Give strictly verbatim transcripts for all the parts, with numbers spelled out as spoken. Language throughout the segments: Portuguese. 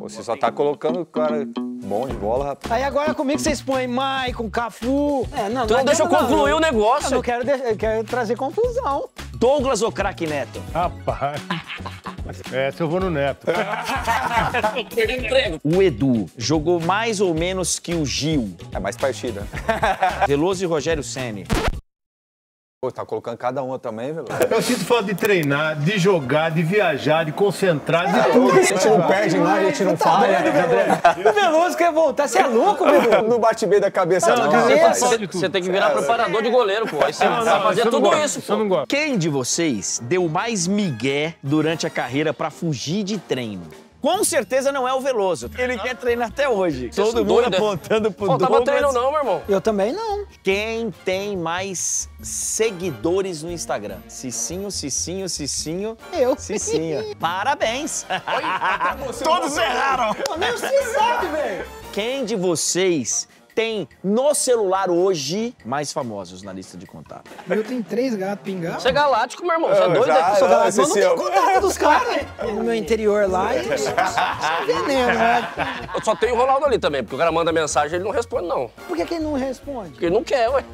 Você só tá colocando o cara bom de bola, rapaz. Aí agora comigo vocês põem Maicon, Cafu. É, não, Tu não deixa eu concluir o negócio. Eu não quero, de... eu quero trazer confusão. Douglas ou craque Neto? Rapaz. Essa eu vou no Neto. Perdeu emprego. O Edu jogou mais ou menos que o Gil. É mais partida. Veloso e Rogério Ceni. Pô, tá colocando cada uma também, velho. Eu sinto falta de treinar, de jogar, de viajar, de concentrar, de tudo. A gente não perde, não, a gente não falha. O Veloso quer voltar, você é louco, meu? Não bate bem da cabeça, não. não, Você, faz você- de tudo. você tem que virar preparador de goleiro, pô. Aí você Não, vai não, fazer isso eu não tudo gosto, isso, isso eu pô. não gosto. Quem de vocês deu mais migué durante a carreira pra fugir de treino? Com certeza não é o Veloso. Ele quer treinar até hoje. Todo são mundo doidos, né? apontando pro Faltava Douglas. treino não, meu irmão. Eu também não. Quem tem mais seguidores no Instagram? Cicinho, Cicinho, Cicinho. Eu. Cicinha. Parabéns. Todos erraram. Pô, nem você sabe, velho. Quem de vocês tem no celular hoje mais famosos na lista de contato? Eu tenho três gatos pingados. Você é galáctico, meu irmão. Você é doido, já, né? já, Mas esse não tem seu. contato dos caras. No meu interior lá, e eu sou veneno, né? Eu só tenho o Ronaldo ali também, porque o cara manda mensagem e ele não responde, não. Por que que ele não responde? Porque ele não quer, ué.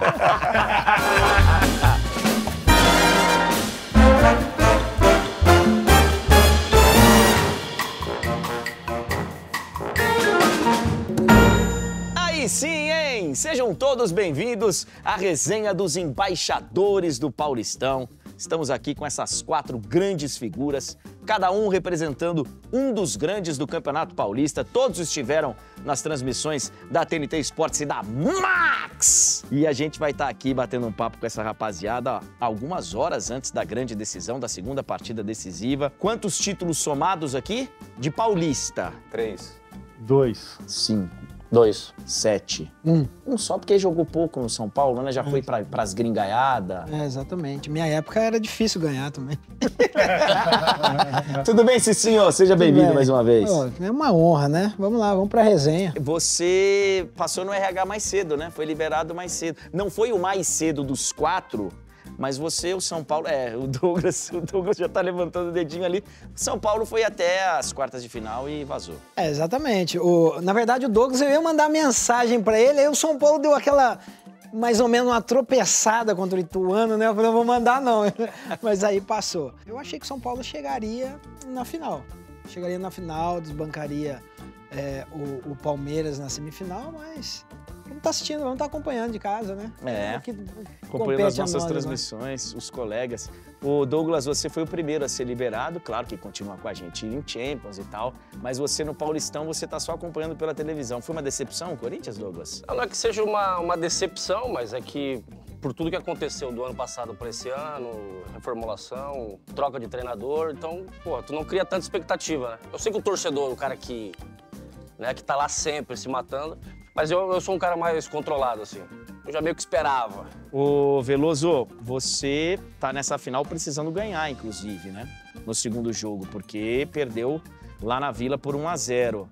Aí sim, hein? Sejam todos bem-vindos à resenha dos embaixadores do Paulistão. Estamos aqui com essas quatro grandes figuras, cada um representando um dos grandes do Campeonato Paulista. Todos estiveram nas transmissões da T N T Esportes e da Max! E a gente vai estar aqui batendo um papo com essa rapaziada ó, algumas horas antes da grande decisão, da segunda partida decisiva. Quantos títulos somados aqui? De Paulista? Três. Dois. Cinco. Dois. Sete. Um. Um só porque jogou pouco no São Paulo, né? Já foi pra, pras gringaiadas. É, exatamente. Minha época era difícil ganhar também. Tudo bem, Cicinho? Seja bem-vindo bem. mais uma vez. Pô, é uma honra, né? Vamos lá, vamos pra resenha. Você passou no R H mais cedo, né? Foi liberado mais cedo. Não foi o mais cedo dos quatro, mas você, o São Paulo... É, o Douglas, o Douglas já tá levantando o dedinho ali. O São Paulo foi até as quartas de final e vazou. É, exatamente. O, na verdade, o Douglas, eu ia mandar mensagem pra ele, aí o São Paulo deu aquela, mais ou menos, uma tropeçada contra o Ituano, né? Eu falei, não vou mandar não. Mas aí passou. Eu achei que o São Paulo chegaria na final. Chegaria na final, desbancaria é, o, o Palmeiras na semifinal, mas... Vamos estar assistindo, vamos estar acompanhando de casa, né? É, que acompanhando as compete a nossas nós, né? transmissões, os colegas. O Douglas, você foi o primeiro a ser liberado, claro que continua com a gente em Champions e tal, mas você no Paulistão, você tá só acompanhando pela televisão. Foi uma decepção o Corinthians, Douglas? Não é que seja uma, uma decepção, mas é que por tudo que aconteceu do ano passado para esse ano, reformulação, troca de treinador, então, pô, tu não cria tanta expectativa, né? Eu sei que o torcedor, o cara que, né, que tá lá sempre se matando, mas eu, eu sou um cara mais controlado, assim. Eu já meio que esperava. Ô, Veloso, você tá nessa final precisando ganhar, inclusive, né? No segundo jogo, porque perdeu lá na Vila por um a zero.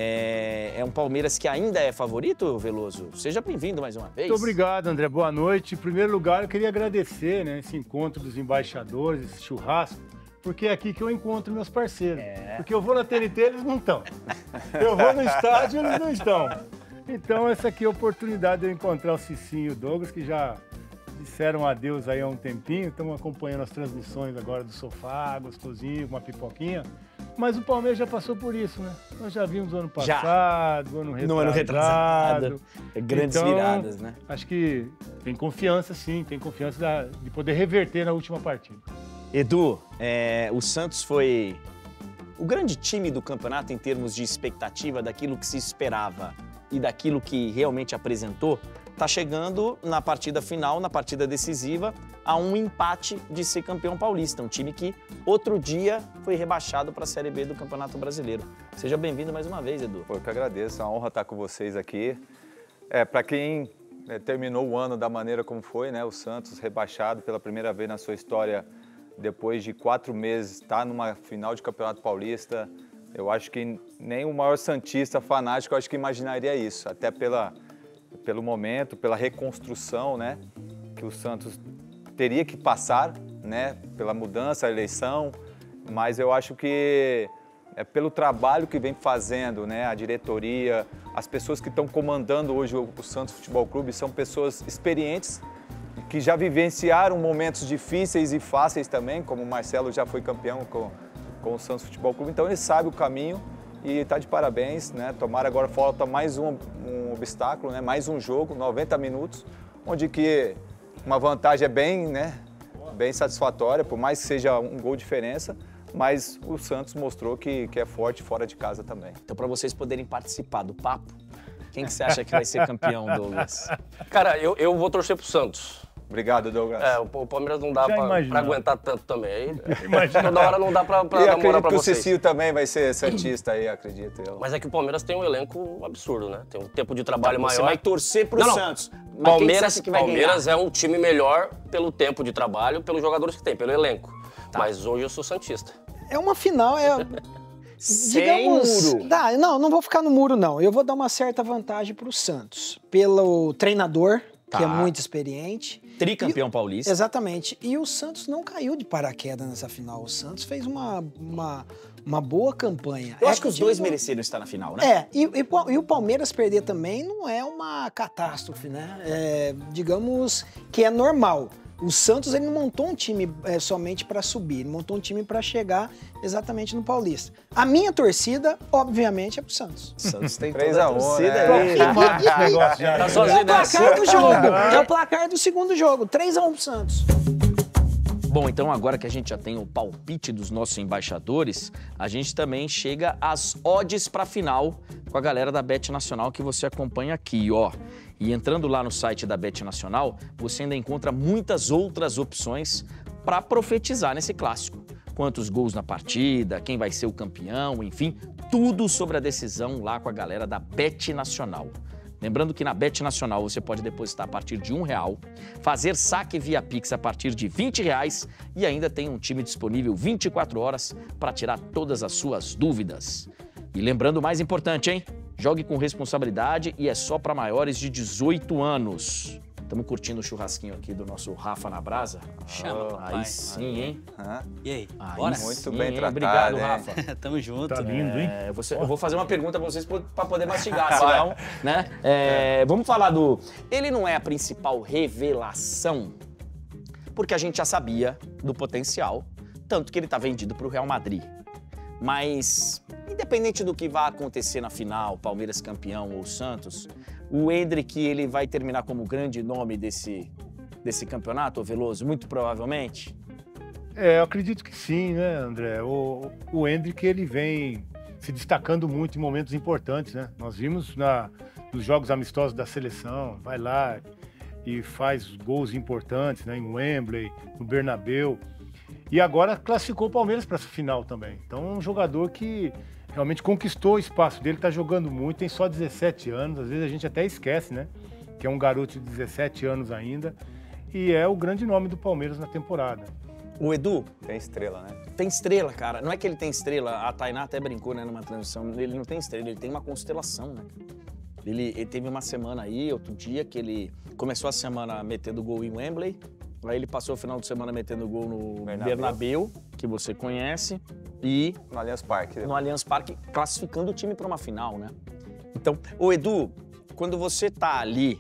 É, é um Palmeiras que ainda é favorito, Veloso? Seja bem-vindo mais uma vez. Muito obrigado, André. Boa noite. Em primeiro lugar, eu queria agradecer, né, esse encontro dos embaixadores, esse churrasco, porque é aqui que eu encontro meus parceiros. É. Porque eu vou na T N T, eles não estão. Eu vou no estádio, eles não estão. Então, essa aqui é a oportunidade de eu encontrar o Cicinho e o Douglas, que já disseram adeus aí há um tempinho, estamos acompanhando as transmissões agora do sofá, gostosinho, com uma pipoquinha. Mas o Palmeiras já passou por isso, né? Nós já vimos no ano passado, no ano retrasado. No ano retrasado. Grandes então, viradas, né? Acho que tem confiança, sim, tem confiança da- de poder reverter na última partida. Edu, é, o Santos foi o grande time do campeonato em termos de expectativa daquilo que se esperava e daquilo que realmente apresentou. Tá chegando na partida final, na partida decisiva, a um empate de ser campeão paulista. Um time que outro dia foi rebaixado para a Série B do Campeonato Brasileiro. Seja bem-vindo mais uma vez, Edu. Pô, eu que agradeço, é uma honra estar com vocês aqui. É, para quem é, terminou o ano da maneira como foi, né? O Santos rebaixado pela primeira vez na sua história, depois de quatro meses, está numa final de Campeonato Paulista. Eu acho que nem o maior santista fanático, eu acho que imaginaria isso, até pela, pelo momento, pela reconstrução, né? Que o Santos teria que passar, né? Pela mudança, a eleição, mas eu acho que é pelo trabalho que vem fazendo, né, a diretoria, as pessoas que estão comandando hoje o, o Santos Futebol Clube são pessoas experientes, que já vivenciaram momentos difíceis e fáceis também, como o Marcelo já foi campeão com, com o Santos Futebol Clube, então ele sabe o caminho e está de parabéns, né? Tomara agora falta mais um, um obstáculo, né? Mais um jogo, noventa minutos, onde que uma vantagem é bem, né, bem satisfatória, por mais que seja um gol de diferença, mas o Santos mostrou que, que é forte fora de casa também. Então, para vocês poderem participar do papo, quem que você acha que vai ser campeão, Douglas? Cara, eu, eu vou torcer pro Santos. Obrigado, Douglas. É, o, o Palmeiras não dá pra, pra aguentar tanto também. Aí, toda hora não dá pra, pra e dar moral pra que vocês. o Cecílio também vai ser santista aí, acredito eu. Mas é que o Palmeiras tem um elenco absurdo, né? Tem um tempo de trabalho Então, maior. Você vai torcer pro Não, não. Santos. Mas Palmeiras, quem você acha que vai Palmeiras ganhar? é um time melhor pelo tempo de trabalho, pelos jogadores que tem, pelo elenco. Tá. Mas hoje eu sou santista. É uma final, é... Sem digamos, muro. Tá, não, não vou ficar no muro, não. Eu vou dar uma certa vantagem pro Santos. Pelo treinador, Tá. que é muito experiente. Tricampeão E- paulista. Exatamente. E o Santos não caiu de paraquedas nessa final. O Santos fez uma, uma, uma boa campanha. Eu É acho que os dois digo- mereceram estar na final, né? É, e, e, pa- e o Palmeiras perder também não é uma catástrofe, né? É, digamos que é normal. O Santos ele não montou um time é, somente para subir, ele montou um time para chegar exatamente no Paulista. A minha torcida, obviamente, é pro Santos. O Santos tem três toda a a um, torcida né? aí. Esse negócio já. Tá sozinho É o dessa. placar do jogo, é o placar do segundo jogo, três a um pro Santos. Bom, então agora que a gente já tem o palpite dos nossos embaixadores, a gente também chega às odds para a final com a galera da Bet Nacional que você acompanha aqui, ó. E entrando lá no site da Bet Nacional, você ainda encontra muitas outras opções para profetizar nesse clássico. Quantos gols na partida, quem vai ser o campeão, enfim, tudo sobre a decisão lá com a galera da Bet Nacional. Lembrando que na Bet Nacional você pode depositar a partir de um real, fazer saque via Pix a partir de vinte reais e ainda tem um time disponível vinte e quatro horas para tirar todas as suas dúvidas. E lembrando o mais importante, hein? Jogue com responsabilidade e é só para maiores de dezoito anos. Estamos curtindo o churrasquinho aqui do nosso Rafa na Brasa. Chama, Aí papai. sim, hein? Hã? E aí? Aí Bora? Muito sim, bem hein? tratado, Obrigado, hein? Rafa. Tamo junto. Tá lindo, hein? É, você- eu vou fazer uma pergunta pra vocês para poder mastigar, senão, né? É, vamos falar do... Ele não é a principal revelação, porque a gente já sabia do potencial, tanto que ele tá vendido pro Real Madrid. Mas, independente do que vai acontecer na final, Palmeiras campeão ou Santos, o Endrick, ele vai terminar como grande nome desse, desse campeonato, ô Veloso? Muito provavelmente. É, eu acredito que sim, né, André? O, o Endrick, ele vem se destacando muito em momentos importantes, né? Nós vimos na, nos jogos amistosos da seleção, vai lá e faz gols importantes, né? Em Wembley, no Bernabéu. E agora classificou o Palmeiras para essa final também. Então é um jogador que realmente conquistou o espaço dele, está jogando muito, tem só dezessete anos, às vezes a gente até esquece, né? Que é um garoto de dezessete anos ainda. E é o grande nome do Palmeiras na temporada. O Edu, Tem estrela, né? tem estrela, cara. Não é que ele tem estrela, a Tainá até brincou, né, numa transmissão. Ele não tem estrela, ele tem uma constelação, né? Ele, ele teve uma semana aí, outro dia, que ele começou a semana metendo gol em Wembley. Aí ele passou o final de semana metendo gol no Bernabéu. Bernabéu, que você conhece. E No Allianz Parque. no Allianz Parque, classificando o time para uma final, né? Então, ô Edu, quando você tá ali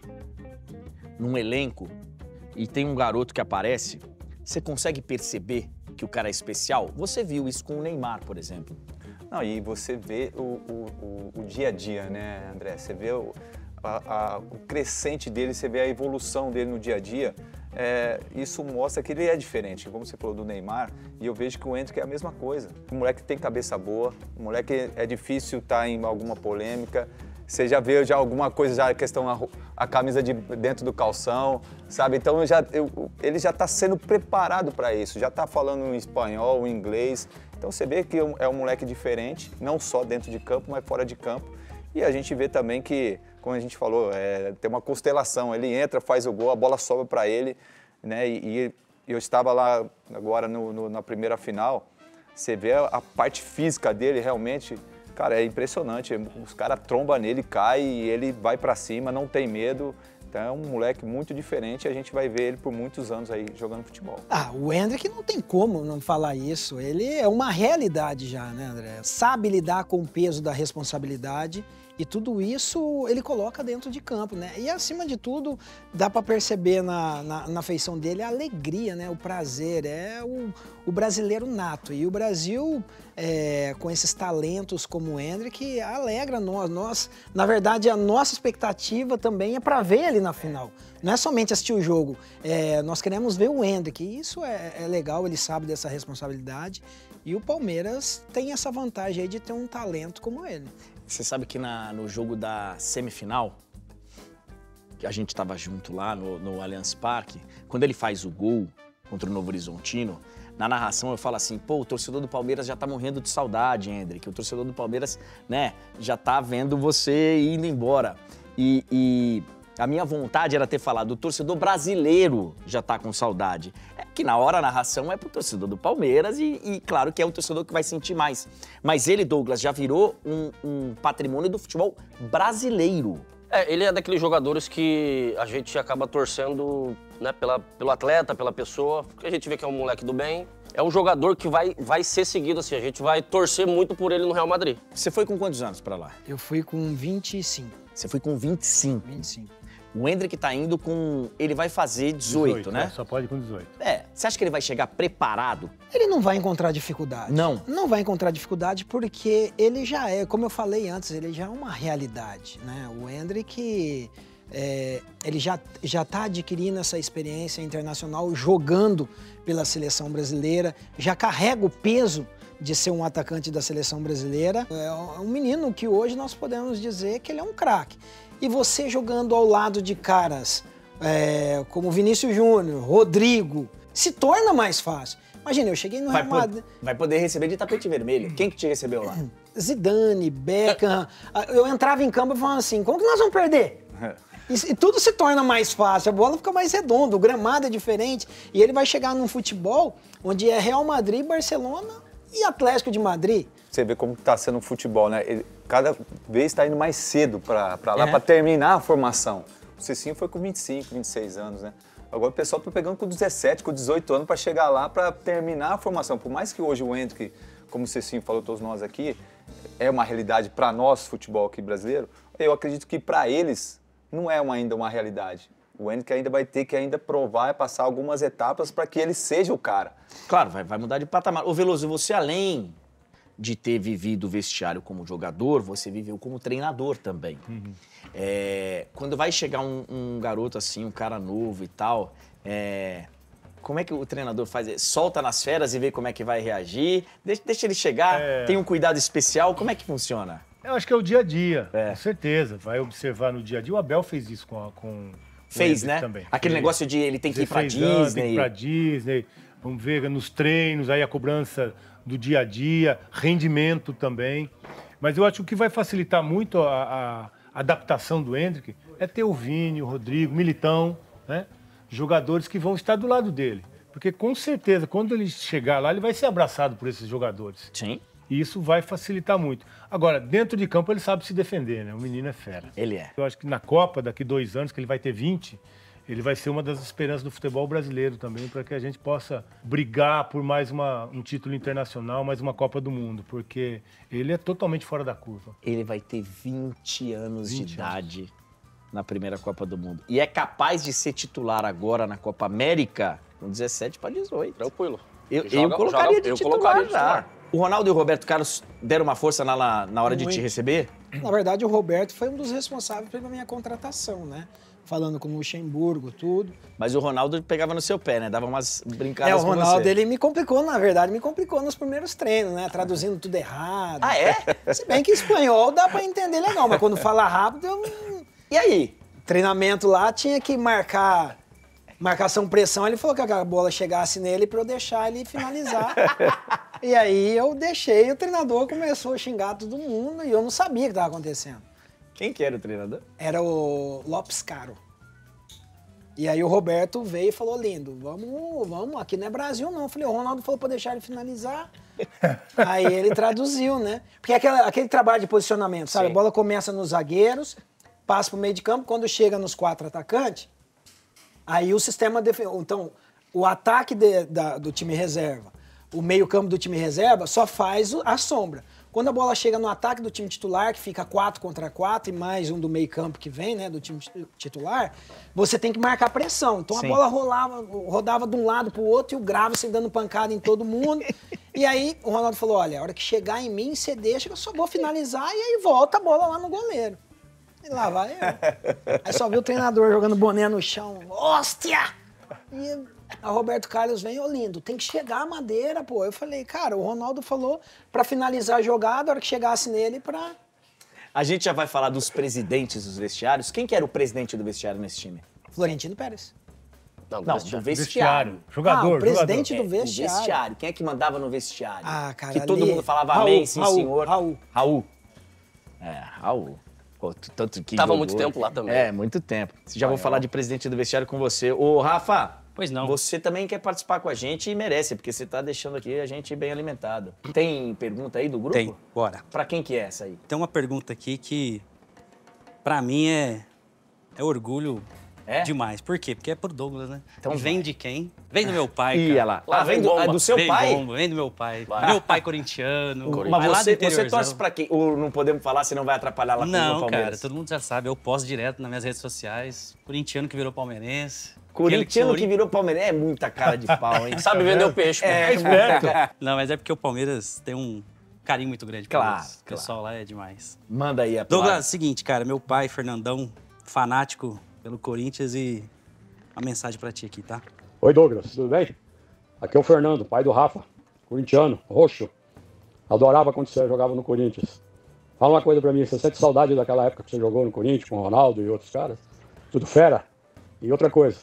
num elenco e tem um garoto que aparece, você consegue perceber que o cara é especial? Você viu isso com o Neymar, por exemplo. Não, e você vê o, o, o, o dia a dia, né, André? Você vê o, a- a- o crescente dele, você vê a evolução dele no dia a dia. É, isso mostra que ele é diferente, como você falou do Neymar, e eu vejo que o Endrick é a mesma coisa. O moleque tem cabeça boa, o moleque é difícil estar em alguma polêmica. Você já vê já alguma coisa, já a questão, a, ro- a camisa de dentro do calção, sabe? Então eu já, eu- ele já está sendo preparado para isso, já está falando em espanhol, em inglês. Então você vê que é um- é um moleque diferente, não só dentro de campo, mas fora de campo. E a gente vê também que, como a gente falou, é, tem uma constelação. Ele entra, faz o gol, a bola sobra para ele, né? E, e eu estava lá agora no- no- na primeira final, você vê a, a parte física dele realmente, cara, é impressionante. Os caras trombam nele, cai e ele vai para cima, não tem medo. Então é um moleque muito diferente e a gente vai ver ele por muitos anos aí jogando futebol. Ah, o Endrick não tem como não falar isso. Ele é uma realidade já, né, André? Sabe lidar com o peso da responsabilidade e tudo isso ele coloca dentro de campo, né? E acima de tudo, dá para perceber na, na, na feição dele a alegria, né? O prazer, é o, o brasileiro nato. E o Brasil, é, com esses talentos como o Endrick, alegra nós. nós. Na verdade, a nossa expectativa também é para ver ele na final. Não é somente assistir o jogo, é, nós queremos ver o Endrick. E isso é, é legal, ele sabe dessa responsabilidade. E o Palmeiras tem essa vantagem aí de ter um talento como ele. Você sabe que na, no jogo da semifinal, que a gente estava junto lá no, no Allianz Parque, quando ele faz o gol contra o Novo Horizontino, na narração eu falo assim, pô, o torcedor do Palmeiras já tá morrendo de saudade, Endrick. O torcedor do Palmeiras, né, já tá vendo você indo embora. E, e a minha vontade era ter falado, o torcedor brasileiro já tá com saudade. É que na hora a narração é pro torcedor do Palmeiras e, e claro que é o torcedor que vai sentir mais. Mas ele, Douglas, já virou um, um patrimônio do futebol brasileiro. É, ele é daqueles jogadores que a gente acaba torcendo, né, pela, pelo atleta, pela pessoa, porque a gente vê que é um moleque do bem. É um jogador que vai, vai ser seguido assim, a gente vai torcer muito por ele no Real Madrid. Você foi com quantos anos pra lá? Eu fui com vinte e cinco. Você foi com vinte e cinco. vinte e cinco. O Endrick tá indo com... Ele vai fazer dezoito, dezoito, né? É, só pode com dezoito. É. Você acha que ele vai chegar preparado? Ele não vai encontrar dificuldade. Não? Não vai encontrar dificuldade porque ele já é, como eu falei antes, ele já é uma realidade, né? O Endrick, é, ele já já tá adquirindo essa experiência internacional, jogando pela seleção brasileira, já carrega o peso de ser um atacante da seleção brasileira. É um menino que hoje nós podemos dizer que ele é um craque. E você jogando ao lado de caras é, como Vinícius Júnior, Rodrigo, se torna mais fácil. Imagina, eu cheguei no Real Madrid... Vai poder receber de tapete vermelho. Quem que te recebeu lá? Zidane, Beckham. Eu entrava em campo e falava assim, como que nós vamos perder? E, e tudo se torna mais fácil, a bola fica mais redonda, o gramado é diferente. E ele vai chegar num futebol onde é Real Madrid, Barcelona e Atlético de Madrid. Você vê como está sendo o futebol, né? Ele cada vez está indo mais cedo para lá, é. para terminar a formação. O Cicinho foi com vinte e cinco, vinte e seis anos, né? Agora o pessoal está pegando com dezessete, com dezoito anos para chegar lá para terminar a formação. Por mais que hoje o Endrick, como o Cicinho falou, todos nós aqui, é uma realidade para nós, futebol aqui brasileiro, eu acredito que para eles não é uma, ainda uma realidade. O Endrick ainda vai ter que ainda provar e passar algumas etapas para que ele seja o cara. Claro, vai, vai mudar de patamar. Ô Veloso, você além de ter vivido o vestiário como jogador, você viveu como treinador também. Uhum. É, quando vai chegar um, um garoto assim, um cara novo e tal, é, como é que o treinador faz? Solta nas feras e vê como é que vai reagir? Deixa, deixa ele chegar? É... Tem um cuidado especial? Como é que funciona? Eu acho que é o dia a dia, é. com certeza. Vai observar no dia a dia. O Abel fez isso com... A, com fez, né? Também. Aquele fez. negócio de ele tem que ir pra Disney. Anos, tem que ir pra Disney. Vamos ver nos treinos, aí a cobrança do dia a dia, rendimento também. Mas eu acho que o que vai facilitar muito a, a adaptação do Endrick é ter o Vini, o Rodrigo, o Militão, né? Jogadores que vão estar do lado dele. Porque com certeza, quando ele chegar lá, ele vai ser abraçado por esses jogadores. Sim. E isso vai facilitar muito. Agora, dentro de campo ele sabe se defender, né? O menino é fera. Ele é. Eu acho que na Copa, daqui dois anos, que ele vai ter vinte... ele vai ser uma das esperanças do futebol brasileiro também, para que a gente possa brigar por mais uma, um título internacional, mais uma Copa do Mundo, porque ele é totalmente fora da curva. Ele vai ter vinte anos vinte de idade anos. Na primeira Copa do Mundo. E é capaz de ser titular agora na Copa América com dezessete para dezoito. Tranquilo. Eu, joga, eu colocaria joga, de eu titular colocaria de já. titular. O Ronaldo e o Roberto Carlos deram uma força na, na hora de Muito. te receber? Na verdade, o Roberto foi um dos responsáveis pela minha contratação, né? Falando com o Luxemburgo, tudo. Mas o Ronaldo pegava no seu pé, né? Dava umas brincadas É, o com Ronaldo, você. ele me complicou, na verdade, me complicou nos primeiros treinos, né? Traduzindo tudo errado. Ah, é? Se bem que espanhol dá pra entender legal, mas quando fala rápido, eu não... E aí? Treinamento lá, tinha que marcar... Marcação-pressão, ele falou que a bola chegasse nele pra eu deixar ele finalizar. E aí eu deixei, o treinador começou a xingar todo mundo e eu não sabia o que estava acontecendo. Quem que era o treinador? Era o Lopes Caro. E aí o Roberto veio e falou, lindo, vamos, vamos, aqui não é Brasil não. Eu falei, o Ronaldo falou pra deixar ele finalizar. Aí ele traduziu, né? Porque é aquele, aquele trabalho de posicionamento, sabe? Sim. A bola começa nos zagueiros, passa pro meio de campo, quando chega nos quatro atacantes, aí o sistema... Def... Então, o ataque de, da, do time reserva, o meio campo do time reserva só faz a sombra. Quando a bola chega no ataque do time titular, que fica quatro contra quatro e mais um do meio campo que vem, né, do time titular, você tem que marcar pressão. Então Sim. a bola rolava, rodava de um lado pro outro e o Gravesen dando pancada em todo mundo. E aí o Ronaldo falou, olha, a hora que chegar em mim, você deixa que eu só vou finalizar e aí volta a bola lá no goleiro. E lá vai eu. Aí só viu o treinador jogando boné no chão. Hóstia! E a Roberto Carlos vem, ô lindo, tem que chegar a madeira, pô. Eu falei, cara, o Ronaldo falou pra finalizar a jogada, a hora que chegasse nele, pra... A gente já vai falar dos presidentes dos vestiários. Quem que era o presidente do vestiário nesse time? Florentino Pérez. Não, do Não, vestiário. do vestiário. vestiário. Jogador, ah, o presidente jogador. do vestiário. É, do vestiário. Quem é que mandava no vestiário? Ah, cara, Que ali... todo mundo falava Raul, amém, sim, Raul, senhor. Raul. Raul. É, Raul. Pô, tanto que Tava jogou. muito tempo lá também. É, muito tempo. Já vou falar de presidente do vestiário com você. Ô, Rafa... Pois não. Você também quer participar com a gente e merece, porque você tá deixando aqui a gente bem alimentado. Tem pergunta aí do grupo? Tem, bora. Pra quem que é essa aí? Tem uma pergunta aqui que, pra mim, é, é orgulho É? demais. Por quê? Porque é pro Douglas, né? Então e vem vai. de quem? Vem do meu pai, Ih, cara. olha lá. Lá Ah, vem do, bomba. ah, do seu vem pai? bomba, vem do meu pai. Vai. Meu pai corintiano. Mas vai lá do você, interior, você torce sabe? pra quem? Ou não podemos falar, senão vai atrapalhar lá com o Não, Palmeiras? cara, todo mundo já sabe. Eu posto direto nas minhas redes sociais. Corintiano que virou palmeirense. Corintiano Aquele que virou Palmeiras é muita cara de pau, hein? Sabe vender o peixe, pô. É, esperto. Não, mas é porque o Palmeiras tem um carinho muito grande. Claro, Palmeiras. O claro. pessoal lá é demais. Manda aí a Douglas, palavra. seguinte, cara, meu pai, Fernandão, fanático pelo Corinthians e uma mensagem pra ti aqui, tá? Oi, Douglas, tudo bem? Aqui é o Fernando, pai do Rafa, corintiano, roxo. Adorava quando você jogava no Corinthians. Fala uma coisa pra mim, você sente saudade daquela época que você jogou no Corinthians com o Ronaldo e outros caras? Tudo fera? E outra coisa,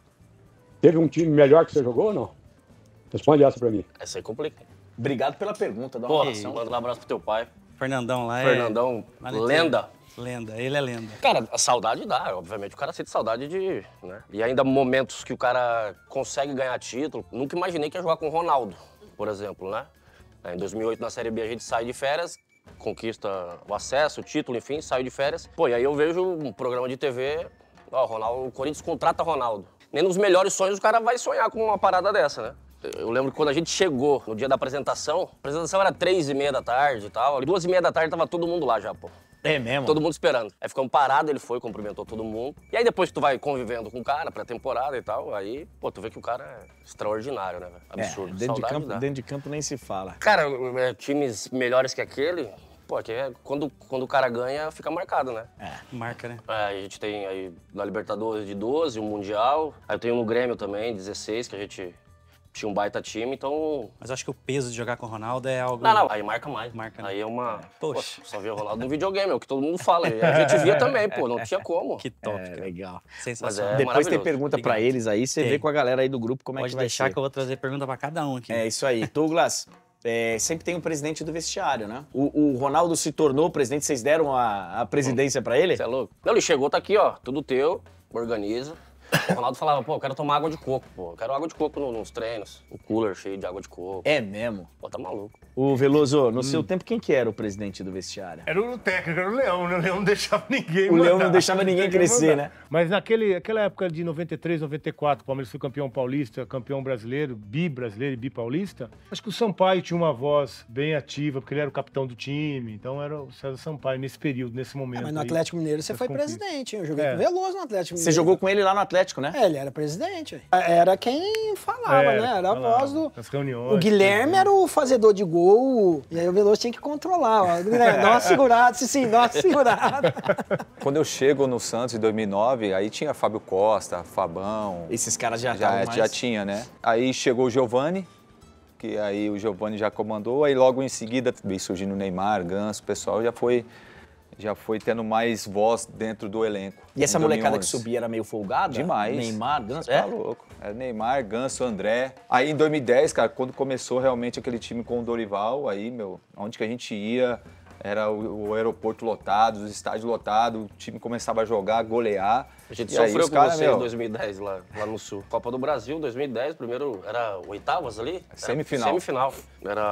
teve um time melhor que você jogou ou não? Responde essa pra mim. Essa aí complica. Obrigado pela pergunta, dá uma Porra, atenção. manda um abraço pro teu pai. Fernandão lá é... Fernandão, lá no lenda. interior. Lenda, ele é lenda. Cara, a saudade dá, obviamente o cara sente saudade de, né? E ainda momentos que o cara consegue ganhar título. Nunca imaginei que ia jogar com o Ronaldo, por exemplo, né? Em dois mil e oito, na Série B, a gente sai de férias, conquista o acesso, o título, enfim, sai de férias. Pô, e aí eu vejo um programa de T V, ó, o Ronaldo, o Corinthians contrata Ronaldo. Nem nos melhores sonhos o cara vai sonhar com uma parada dessa, né? Eu lembro que quando a gente chegou no dia da apresentação, a apresentação era três e meia da tarde e tal, duas e meia da tarde tava todo mundo lá já, pô. É mesmo? Todo mundo esperando. Aí ficamos parados, ele foi, cumprimentou todo mundo. E aí depois que tu vai convivendo com o cara, pré-temporada e tal, aí, pô, tu vê que o cara é extraordinário, né? Absurdo. É, dentro, de Saudade campo, dá. dentro de campo nem se fala. Cara, é, times melhores que aquele, pô, que é, quando, quando o cara ganha, fica marcado, né? Marca, né? É, a gente tem aí na Libertadores de doze, o Mundial. Aí eu tenho no Grêmio também, dezesseis, que a gente tinha um baita time, então... Mas eu acho que o peso de jogar com o Ronaldo é algo... Não, não, aí marca mais. Marca, né? Aí é uma... Poxa. Pô, só via o Ronaldo no videogame, é o que todo mundo fala. E a gente via também, pô, não tinha como. Que top, É, cara. legal. Sensacional. É Depois tem maravilhoso. pergunta pra Obrigado. eles aí, você Tem. vê com a galera aí do grupo como é Pode que vai deixar ser. que eu vou trazer pergunta pra cada um aqui. É isso aí. Douglas, é, sempre tem um presidente do vestiário, né? O, o Ronaldo se tornou presidente, vocês deram a, a presidência pra ele? Você é louco? Não, ele chegou, tá aqui, ó, tudo teu, organiza. O Ronaldo falava, pô, eu quero tomar água de coco, pô. Eu quero água de coco no- nos treinos. Um cooler cheio de água de coco. É mesmo? Pô, tá maluco. O Veloso, no seu tempo, quem que era o presidente do vestiário? Era o técnico, era o Leão, né? O Leão não deixava ninguém O Leão mandar. não deixava ninguém crescer, né? Mas naquele, aquela época de noventa e três, noventa e quatro, o Palmeiras foi campeão paulista, campeão brasileiro, bi-brasileiro e bi-paulista. Acho que o Sampaio tinha uma voz bem ativa, porque ele era o capitão do time. Então era o César Sampaio nesse período, nesse momento. Ah, mas no aí. Atlético Mineiro você das foi conquistas. presidente, hein? Eu joguei É. com o Veloso no Atlético Mineiro. Você jogou com ele lá no Atlético, né? É, ele era presidente. ué. Era quem falava, Era, né? Era a falava, voz do... nas reuniões, O Guilherme tudo. era o fazedor de gol, e aí o Veloso tinha que controlar. Ó. Guilherme, dá uma segurada, sim, sim, dá uma segurada. Quando eu chego no Santos em dois mil e nove, aí tinha Fábio Costa, Fabão, Esses caras já já, estavam mais... já tinha, né? Aí chegou o Giovani, que aí o Giovani já comandou, aí logo em seguida veio surgindo o Neymar, Ganso, o pessoal já foi, já foi tendo mais voz dentro do elenco. E essa Em molecada que dois mil e onze. subia era meio folgada? Demais. Neymar, Ganso, Tá é? louco. É Neymar, Ganso, André. Aí em dois mil e dez, cara, quando começou realmente aquele time com o Dorival, aí, meu, onde que a gente ia, era o, o aeroporto lotado, os estádios lotados, o time começava a jogar, golear. A gente E aí sofreu os com cara, você meu, em dois mil e dez, lá, lá no Sul. Copa do Brasil, dois mil e dez, primeiro era oitavas ali? Era Semifinal. Semifinal. Era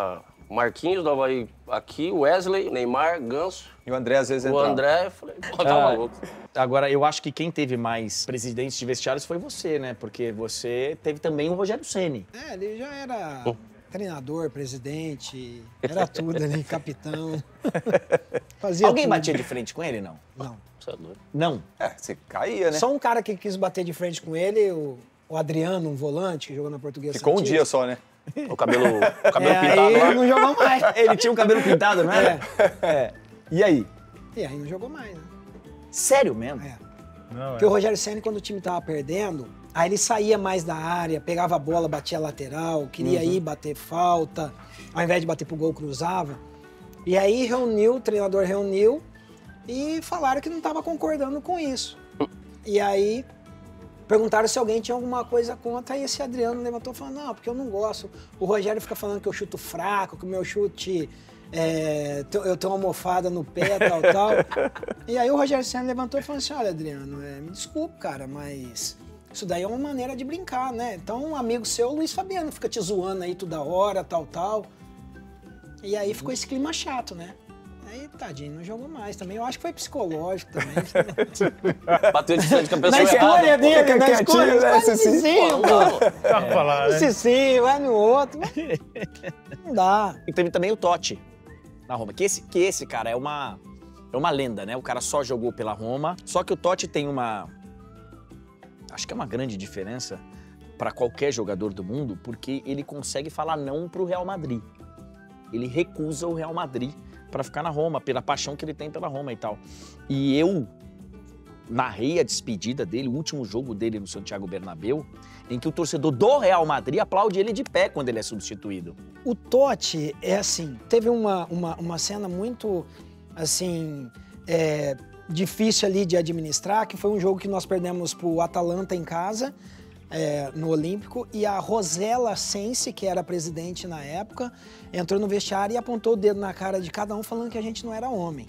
Marquinhos do Avaí aqui, Wesley, Neymar, Ganso. E o André às vezes O entrava. André, eu falei, pô, tá Ah, maluco. Agora, eu acho que quem teve mais presidentes de vestiários foi você, né? Porque você teve também o Rogério Ceni. É, ele já era treinador, presidente, era tudo ali, capitão. Fazia Alguém tudo. batia de frente com ele, não? Não. Você é doido. Não. É, você caía, né? Só um cara que quis bater de frente com ele, o, o Adriano, um volante, que jogou na Portuguesa Ficou um Santista. dia só, né? O cabelo, o cabelo É, pintado aí lá. não jogou mais. Ele tinha o cabelo pintado, não era? É. E aí? E aí não jogou mais, né? Sério mesmo? É. Não, Porque o Rogério Ceni, quando o time tava perdendo, aí ele saía mais da área, pegava a bola, batia lateral, queria ir bater falta, ao invés de bater pro gol, cruzava. E aí reuniu, o treinador reuniu e falaram que não tava concordando com isso. E aí perguntaram se alguém tinha alguma coisa contra, e esse Adriano levantou e falou, não, porque eu não gosto. O Rogério fica falando que eu chuto fraco, que o meu chute... É, eu tenho uma almofada no pé, tal, tal. E aí o Rogério Ceni levantou e falou assim, olha, Adriano, é, me desculpe, cara, mas isso daí é uma maneira de brincar, né? Então um amigo seu, o Luiz Fabiano, fica te zoando aí toda hora, tal, tal. E aí ficou esse clima chato, né? Aí, tadinho, não jogou mais também. Eu acho que foi psicológico também. Bateu de frente com a pessoa Na escolha errada. dele, na quietinho, escolha, né, vai no Cici? Cicinho, Pô, não dá, pô. Dá pra falar, né? Cicinho, vai no outro. Não dá. E teve também o Totti na Roma. Que esse, que esse cara, é uma, é uma lenda, né? O cara só jogou pela Roma. Só que o Totti tem uma... Acho que é uma grande diferença para qualquer jogador do mundo, porque ele consegue falar não pro Real Madrid. Ele recusa o Real Madrid para ficar na Roma, pela paixão que ele tem pela Roma e tal. E eu narrei a despedida dele, o último jogo dele no Santiago Bernabéu, em que o torcedor do Real Madrid aplaude ele de pé quando ele é substituído. O Totti é assim, teve uma, uma, uma cena muito, assim, é, difícil ali de administrar, que foi um jogo que nós perdemos pro Atalanta em casa, é, no Olímpico, e a Rosella Sensi, que era presidente na época, entrou no vestiário e apontou o dedo na cara de cada um, falando que a gente não era homem.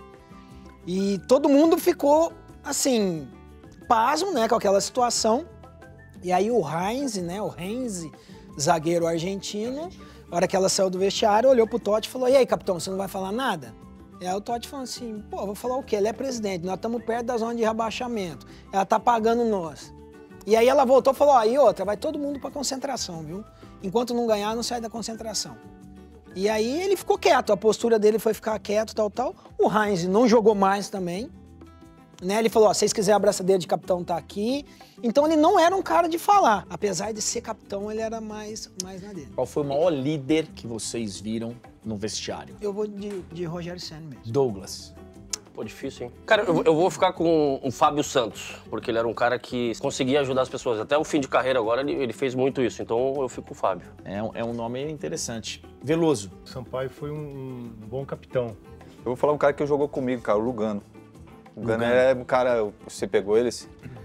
E todo mundo ficou, assim, pasmo, né, com aquela situação. E aí o Heinz, né, o Heinz, zagueiro argentino, na hora que ela saiu do vestiário, olhou pro Totti e falou, e aí, capitão, você não vai falar nada? E aí o Totti falou assim, pô, vou falar o quê? Ele é presidente, nós estamos perto da zona de rebaixamento, ela tá pagando nós. E aí ela voltou e falou, ó, e outra, vai todo mundo pra concentração, viu? Enquanto não ganhar, não sai da concentração. E aí ele ficou quieto, a postura dele foi ficar quieto, tal, tal. O Heinz não jogou mais também, né? Ele falou, ó, se vocês quiserem a abraçadeira de capitão tá aqui. Então ele não era um cara de falar. Apesar de ser capitão, ele era mais, mais na dele. Qual foi o maior líder que vocês viram no vestiário? Eu vou de, de Rogério Ceni mesmo. Douglas. Pô, difícil, hein? Cara, eu, eu vou ficar com o Fábio Santos, porque ele era um cara que conseguia ajudar as pessoas. Até o fim de carreira agora, ele, ele fez muito isso. Então eu fico com o Fábio. É, um- é um nome interessante. Veloso. O Sampaio foi um, um bom capitão. Eu vou falar um cara que jogou comigo, cara, o Lugano. O Lugano é um cara, você pegou ele,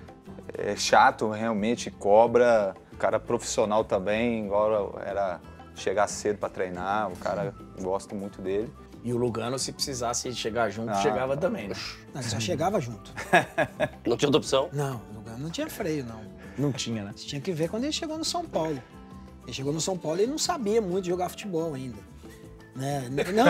é chato, realmente, cobra, cara profissional também, agora era chegar cedo pra treinar, o cara, gosto muito dele. E o Lugano, se precisasse chegar junto, Ah. chegava também, né? Não, ele só chegava junto. Não tinha outra opção. Não, o Lugano não tinha freio, não. Não tinha, né? Você tinha que ver quando ele chegou no São Paulo. Ele chegou no São Paulo e ele não sabia muito jogar futebol ainda. Né? Não.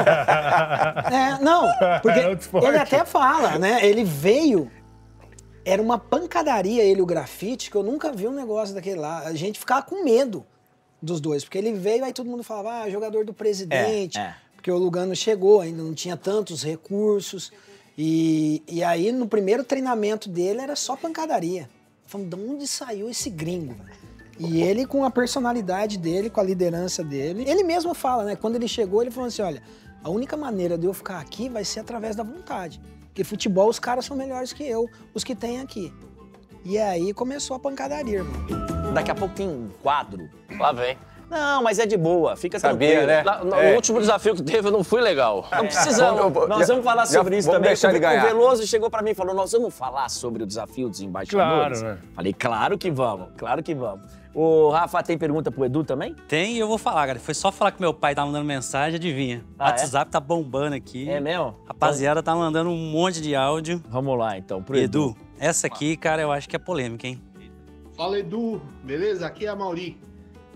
É, não, porque É outro esporte. ele até fala, né? Ele veio, era uma pancadaria ele, o grafite, que eu nunca vi um negócio daquele lá. A gente ficava com medo dos dois, porque ele veio, aí todo mundo falava, ah, jogador do presidente. É, é. Porque o Lugano chegou, ainda não tinha tantos recursos. E, e aí, no primeiro treinamento dele, era só pancadaria. Falando, de onde saiu esse gringo, velho? E ele, com a personalidade dele, com a liderança dele, ele mesmo fala, né? Quando ele chegou, ele falou assim, olha, a única maneira de eu ficar aqui vai ser através da vontade. Porque futebol, os caras são melhores que eu, os que tem aqui. E aí começou a pancadaria, irmão. Daqui a pouco tem um quadro. Lá vem. Não, mas é de boa, fica Sabia, tranquilo. né? Na- no, É. no último desafio que teve, eu não fui legal. Não precisamos. Vamos- Nós vamos falar já- sobre isso vamos também. deixar o, ele ganhar. o Veloso chegou pra mim e falou, nós vamos falar sobre o desafio dos embaixadores? Claro, né? Falei, claro que vamos, claro que vamos. O Rafa, tem pergunta pro Edu também? Tem e eu vou falar, cara. Foi só falar que meu pai tá mandando mensagem, adivinha. O Ah, é? WhatsApp tá bombando aqui. É mesmo? Rapaziada tá mandando um monte de áudio. Vamos lá, então, pro Edu. Edu, essa aqui, cara, eu acho que é polêmica, hein? Fala, Edu. Beleza? Aqui é a Mauri.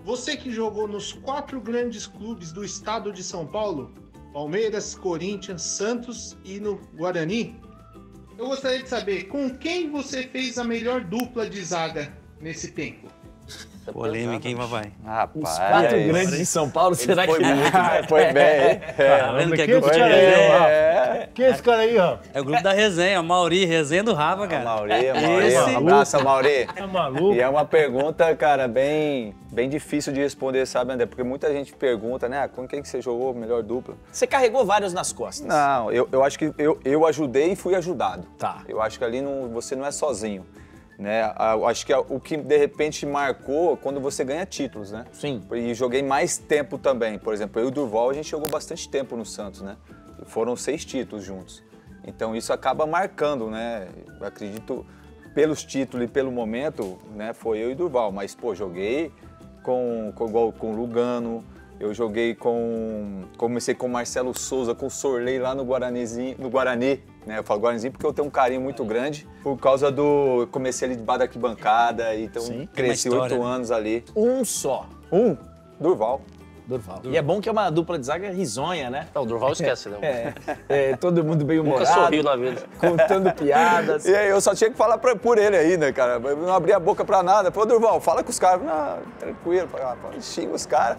você que jogou nos quatro grandes clubes do estado de São Paulo, Palmeiras, Corinthians, Santos e no Guarani, eu gostaria de saber com quem você fez a melhor dupla de zaga nesse tempo? Polêmica, hein, papai? Rapaz, Os quatro grandes de São Paulo, será foi que... muito, foi bem, hein? É. Tá vendo que é Quem é grupo esse de cara aí, resenha? Rafa? É. Quem é esse cara aí, Rafa? É o grupo da resenha, Mauri, resenha do Rafa, cara. Mauri, Mauri, Esse- um abraço, Mauri. Tá maluco? E é uma pergunta, cara, bem, bem difícil de responder, sabe, André? Porque muita gente pergunta, né, ah, com quem que você jogou melhor dupla? Você carregou vários nas costas. Não, eu, eu acho que eu, eu ajudei e fui ajudado. Tá. Eu acho que ali não, você não é sozinho. Né? Eu acho que o que de repente marcou quando você ganha títulos, né? Sim. E joguei mais tempo também. Por exemplo, eu e o Durval, a gente jogou bastante tempo no Santos, né? Foram seis títulos juntos. Então isso acaba marcando, né? Eu acredito, pelos títulos e pelo momento, né? Foi eu e o Durval. Mas, pô, joguei com, com, igual, com o Lugano, eu joguei com... Comecei com o Marcelo Souza, com o Sorley lá no Guaranizinho, no Guarani. Né? Eu falo Guaranizinho porque eu tenho um carinho muito grande por causa do... Eu comecei ali debaixo da arquibancada, então Sim, cresci tem uma história, oito né? anos ali. Um só. Um, Durval. Durval. E é bom que é uma dupla de zaga risonha, né? Não, o Durval esquece, né? É, é, todo mundo bem Nunca humorado, sorriu na vida. contando piadas. E aí eu só tinha que falar pra, por ele aí, né, cara? Eu não abria a boca pra nada. Pô, Durval, fala com os caras. Não, tranquilo. Ah, xinga os caras.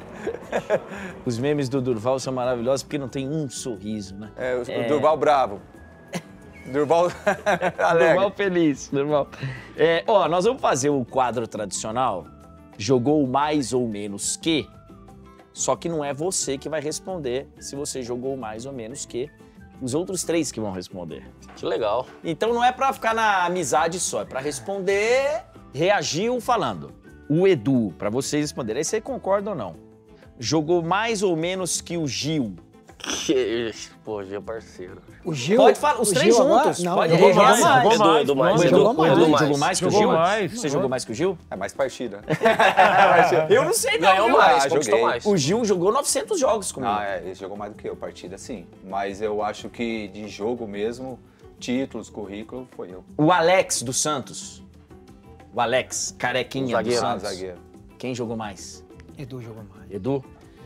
Os memes do Durval são maravilhosos porque não tem um sorriso, né? É, o, o Durval bravo. Durval alegre. Durval feliz, Durval. É, ó, nós vamos fazer o quadro tradicional, jogou mais ou menos que, só que não é você que vai responder se você jogou mais ou menos que, os outros três que vão responder. Que legal. Então não é pra ficar na amizade só, é pra responder, reagiu falando. O Edu, pra vocês responderem, aí você concorda ou não? Jogou mais ou menos que o Gil? Que... Pô, Gil é parceiro. O Gil. Pode falar, os o três Gil agora? juntos. Não, Pode jogou revelar. mais. Jogou Edu, mais. Edu mais. Não, Edu, jogou mais. Edu Jogou mais. mais que o Jogou Gil? mais. Você jogou mais que o Gil? É mais partida. Eu não sei não, Ganhou viu? mais, Ah, conquistou joguei. mais. O Gil jogou novecentos jogos comigo. Não, é, ele jogou mais do que eu, partida sim. Mas eu acho que de jogo mesmo, títulos, currículo, foi eu. O Alex do Santos. O Alex, carequinha O zagueiro. do Ah, Santos. zagueiro. Quem jogou mais? Edu jogou mais. Edu?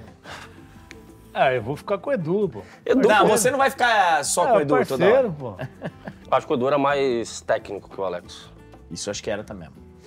Ah, eu vou ficar com o Edu, pô. Edu, Não, pô, você não vai ficar só com o É, Edu toda hora. parceiro, pô. acho que o Edu era mais técnico que o Alex. Isso acho que era também.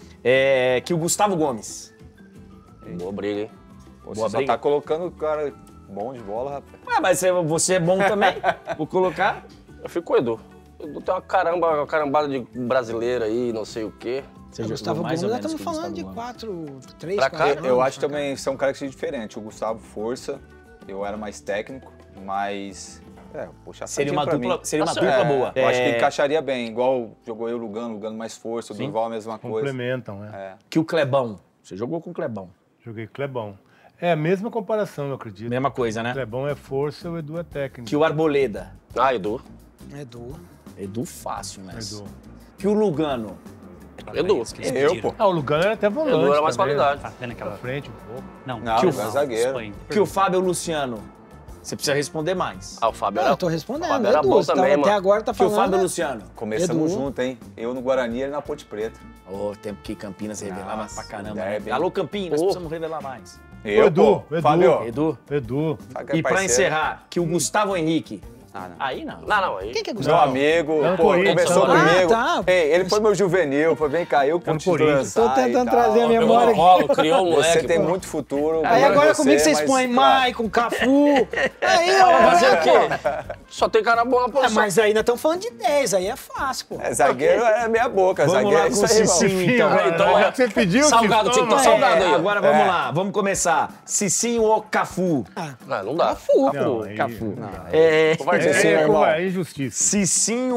É, que o Gustavo Gomes. Boa briga, hein? Você Boa só briga. tá colocando o cara bom de bola, rapaz. Ué, mas você- você é bom também? Vou colocar. Eu fico com o Edu. O Edu tem uma caramba, uma carambada de brasileiro aí, não sei o quê. Você O jogou Gustavo mais Gomes, ou nós menos estamos que o falando de Gustavo Gomes. quatro, três, Pra quatro cá, anos, Eu acho pra cá. também são características diferentes. O Gustavo, força, eu era mais técnico, mas... É, puxa Seria sardinha uma pra dupla, mim. seria uma Tá dupla certo. boa. Eu acho que É, encaixaria bem, igual jogou eu, Lugano, Lugano mais força, o Durval a mesma coisa. Complementam, né? É. que o Clebão. Você jogou com o Clebão. Joguei Clebão. É a mesma comparação, eu acredito. Mesma coisa, né? Clebão é força, o Edu é técnico. Que o Arboleda. Ah, Edu. Edu. Edu fácil, né? Edu. Que o Lugano. Edu. Eu, pô. Ah, o Lugano era até volante. Edu era mais também. qualidade. Tá vendo aquela... Pra frente um pouco. Não, Não, que o ele é zagueiro. Espanha. Que o Fábio Luciano. Você precisa responder mais. Ah, o Fábio Não, era... eu tô respondendo. O Fábio era Edu, bom você tava- também, até mano. agora tá Que o falando. Fábio né? Luciano. Começamos Edu. junto, hein? Eu no Guarani e ele na Ponte Preta. Ô, tempo que Campinas revelava Nossa, pra caramba. derby, Né? hein? Alô, Campinas, Ô. precisamos revelar mais. Eu, Edu, pô, Edu. Fábio. Edu. Edu. sabe que é E pra parceiro? encerrar, que o Gustavo Henrique. Ah, não. Aí não. Não, não, aí... Quem que é Meu Gustavo? amigo, Tá no pô, Corinthians, começou tá no comigo. Corinthians. Ei, ele foi meu juvenil, foi vem cá, eu Tá no curti Corinthians. Tô dançar e tentando tal. trazer a Pegou memória no aqui. colo, criou o moleque. Você tem pô. muito futuro. Aí agora comigo vocês mas, põem claro, Maicon, Cafu. Aí, ó. Fazer o quê? Só tem cara bom na Ah, posição. mas aí nós estamos falando de dez, aí é fácil, pô. É, zagueiro é meia boca, Vamos zagueiro lá é com isso o aí, irmão. Cicinho, então. Então, então, já que você pediu, Salgado, Tito, tinha que ter toma. salgado aí, ó. Agora vamos É. lá, vamos começar. Cicinho ou Cafu? Ah, Ah, não dá. Cafu, Não, pô. aí- Cafu. não. É, Covarde, É, sim, é, meu irmão. é injustiça. Cicinho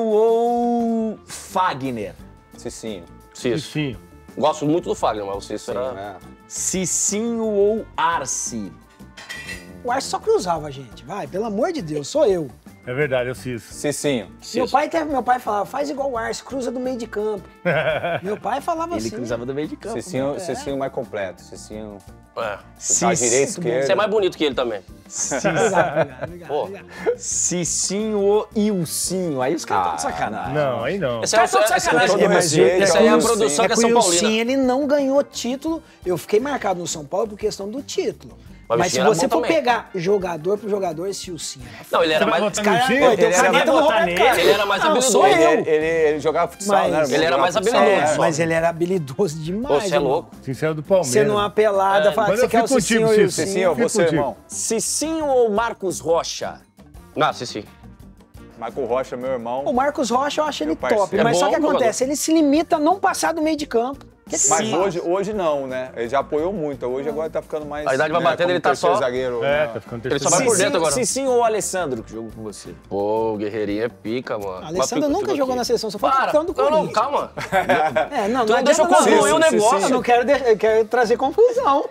ou Fagner? Cicinho. Cício. Sim. Gosto muito do Fagner, mas o Cício Sim, era... né? Cicinho ou Arce? O Arce só cruzava a gente. Vai, pelo amor de Deus, sou eu. É verdade, eu Cisso. Cicinho. Meu pai, teve, meu pai falava, faz igual o Arce, cruza do meio de campo. Meu pai falava Ele assim. cruzava do meio de campo. Cicinho, É. Cicinho mais completo. Cicinho. É. Tá direita, esquerda. Você é mais bonito que ele também. Obrigado, obrigado, obrigado, Pô. obrigado. Cicinho e Ilcinho. Aí os caras estão de sacanagem. Não, aí não. Esse é, o- Tá de esse- sacanagem, esse- mas esse- ele- essa aí é a Ilcinho. produção É que é que São o Ilcinho, Paulina. ele não ganhou título. Eu fiquei marcado no São Paulo por questão do título. Mas o Mas se Ilcinho era você bom for também. pegar jogador por jogador, esse Ilcinho era Não, ele era Você vai mais... votar Cara, no Ilcinho? pô, tem Ele o era caneta mais do botar Roberto nele, Carlos. ele era mais Não, habilidoso. sou Ele, eu. ele, ele jogava futsal, Mas- né? Ele era Jogava mais futsal, habilidoso. né? É, mas ele era habilidoso demais. Pô, você é irmão. louco. Sincero do Palmeiras. Você numa pelada, É, fala que mas você eu quer o fico Cicinho contigo, e o Cicinho. Cicinho, Ilcinho. você, contigo. irmão. Cicinho ou Marcos Rocha? Ah, sim, sim. Marco Rocha, meu irmão. O Marcos Rocha eu acho ele Meu parceiro. top, É mas só bom que jogador. acontece, ele se limita a não passar do meio de campo. Que Mas sim. hoje, hoje não, né? Ele já apoiou muito. Hoje agora tá ficando mais. A idade vai né, batendo, como ele tá terceiro só- zagueiro. É, né? tá ficando Ele terceiro. só vai por Cicinho, dentro agora. Cicinho ou Alessandro que jogou com você? Pô, o Guerreirinho é pica, mano. O Alessandro Mas nunca fica jogou aqui. na seleção, só foi Para. capitão do Não, Corinthians. não, calma. É, não, Tu não deixa eu adianta concluir o Sim, sim, negócio. sim. Eu não quero, de- eu quero trazer confusão.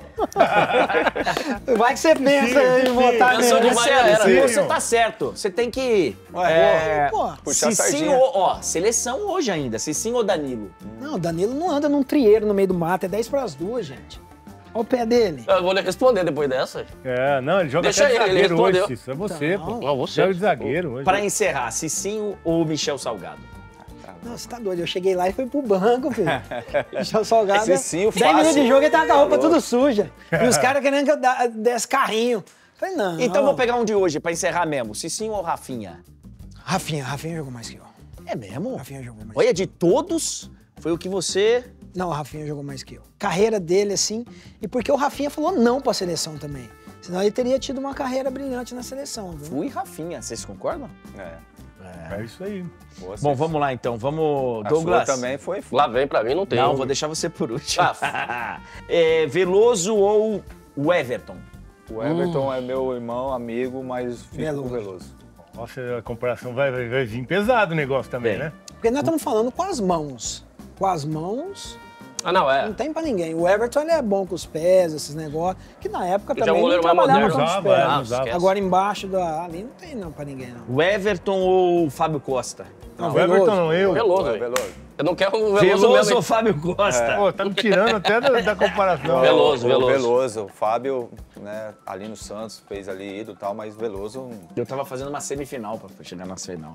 Vai que você pensa em votar Pensou nele. demais, Você, já era. você Cicinho. tá certo. Você tem que. Ué, é, pô, puxar a Cicinho, sardinha. ou- ó, seleção hoje ainda. Cicinho ou Danilo? Não, o Danilo não anda num trieiro no meio do mato, é dez para as duas, gente. Olha o pé dele. Eu vou lhe responder depois dessa. É, não, ele joga Deixa até de ele, ele zagueiro hoje, respondeu. Cisso. É você, pô. Não, você. Joga de zagueiro hoje. Pra encerrar, Cicinho ou Michel Salgado? Não, você tá doido. Eu cheguei lá e fui pro banco, filho. Michel Salgado. Cicinho, dez minutos fácil. de jogo, ele tava com a roupa Tá tudo louco. suja. E os caras querendo que eu da- desse carrinho. Falei, não. Então vou pegar um de hoje, pra encerrar mesmo. Cicinho ou Rafinha? Rafinha, Rafinha jogou mais que eu. É mesmo? Rafinha jogou mais. Olha, de todos, foi o que você... Não, o Rafinha jogou mais que eu. Carreira dele, assim, e porque o Rafinha falou não pra seleção também. Senão ele teria tido uma carreira brilhante na seleção, viu? Fui Rafinha, vocês concordam? É. É isso aí. Boa, Bom, Cicinho. vamos lá então, vamos... A Douglas. sua também foi. Lá vem pra mim, não tem. Não, vou deixar você por último. É, Veloso ou o Everton? O Everton é meu irmão, amigo, mas fico Veloso. com o Veloso. Nossa, a comparação vai, vai, vai vir pesado o negócio também, Bem. né? Porque nós estamos falando com as mãos. Com as mãos, Ah, não, é. não tem pra ninguém. O Everton, ele é bom com os pés, esses negócios, que na época Ele já é também um não goleiro mais trabalhava moderno. com os Usava, pés. é, Ah, usava. esquece. Agora embaixo da... ali não tem não pra ninguém, não. O Everton ou o Fábio Costa? Não, o Everton não, eu. Veloso, É, velho. Veloso. Eu não quero o Veloso, Veloso mesmo. ou Fábio Costa? Pô, tá me tirando até da, da comparação. Veloso, O Veloso. Veloso. O Fábio, né, ali no Santos, fez ali ido e tal, mas Veloso. Eu tava fazendo uma semifinal pra chegar na final.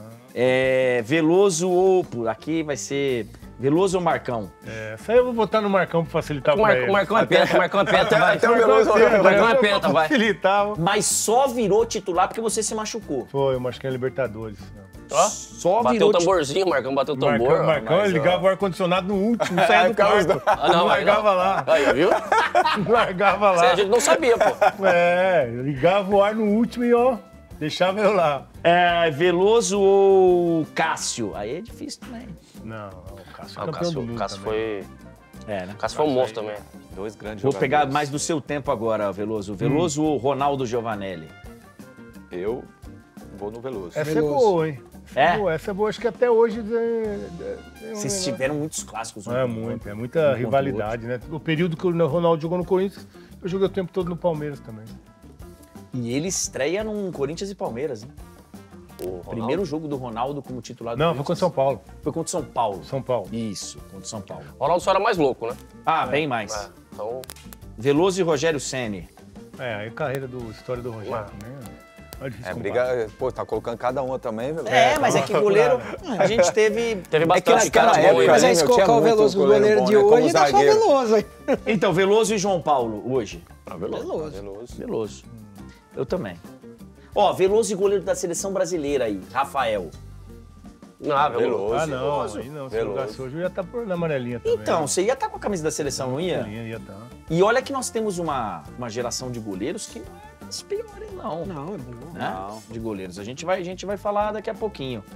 É, Veloso ou... pô, aqui vai ser Veloso ou Marcão? É, essa aí eu vou botar no Marcão pra facilitar O pra Mar- ele. o Marcão é penta, o Marcão é penta, vai. até o Veloso- O Marcão é penta, vai. Facilitar. Mas só virou titular porque você se machucou. Foi, eu machuquei a Libertadores. Ó, Só bateu virou o tamborzinho, o Marcão bateu o tambor. Marcão, ó. Marcão mas, ele ó. ligava o ar-condicionado no último, saia do ficava os quarto. Ah, não, não aí largava não. lá. Aí, viu? Largava Isso aí lá. a gente não sabia, pô. É, ligava o ar no último e ó, deixava eu lá. É, Veloso ou Cássio? Aí é difícil também. Não, o Cássio Ah, é o campeão do Cássio, mundo o Cássio também. foi... É, né? O Cássio foi um monstro também. Dois grandes Vou jogadores. pegar mais do seu tempo agora, Veloso. Veloso ou Ronaldo Giovanelli? Eu vou no Veloso. Essa Veloso. é boa, hein? Essa É? boa, essa é boa. Acho que até hoje... É, é, é um Vocês negócio- tiveram muitos clássicos. um É contra o muito, outro. é muita Um contra o rivalidade, né? O período que o Ronaldo jogou no Corinthians, eu joguei o tempo todo no Palmeiras também. E ele estreia num Corinthians e Palmeiras, né? O Ronaldo. Primeiro jogo do Ronaldo como titular do Não, foi Corinthians. contra o São Paulo. Foi contra o São Paulo. São Paulo. Isso, contra o São Paulo. O Ronaldo só era mais louco, né? Ah, bem mais. É, então... Veloso e Rogério Ceni. É, aí a carreira do história do Rogério Ué. também. É difícil É, comparar. briga, pô, tá colocando cada uma também, velho. É, mas é que goleiro, a gente teve... Teve É que bastante naquela cara época, bom, hein, Mas né, aí velho? se meu, tinha colocar o muito Veloso, o goleiro goleiro bom, de né, como hoje, tá só zagueiro. Veloso aí. Então, Veloso e João Paulo, hoje? Ah, Veloso. Veloso. Veloso. Veloso. Eu também. Ó, Veloso e goleiro da seleção brasileira aí, Rafael. Ah, Veloso. Veloso. Ah, não, aí não. Se Veloso. jogasse hoje, eu ia estar por na amarelinha também. Então, você ia estar com a camisa da seleção, não ia? Amarelinha ia estar. E olha que nós temos uma, uma geração de goleiros que não é das piores, não. Não, é bom. Né? De goleiros. A gente, vai, a gente vai falar daqui a pouquinho.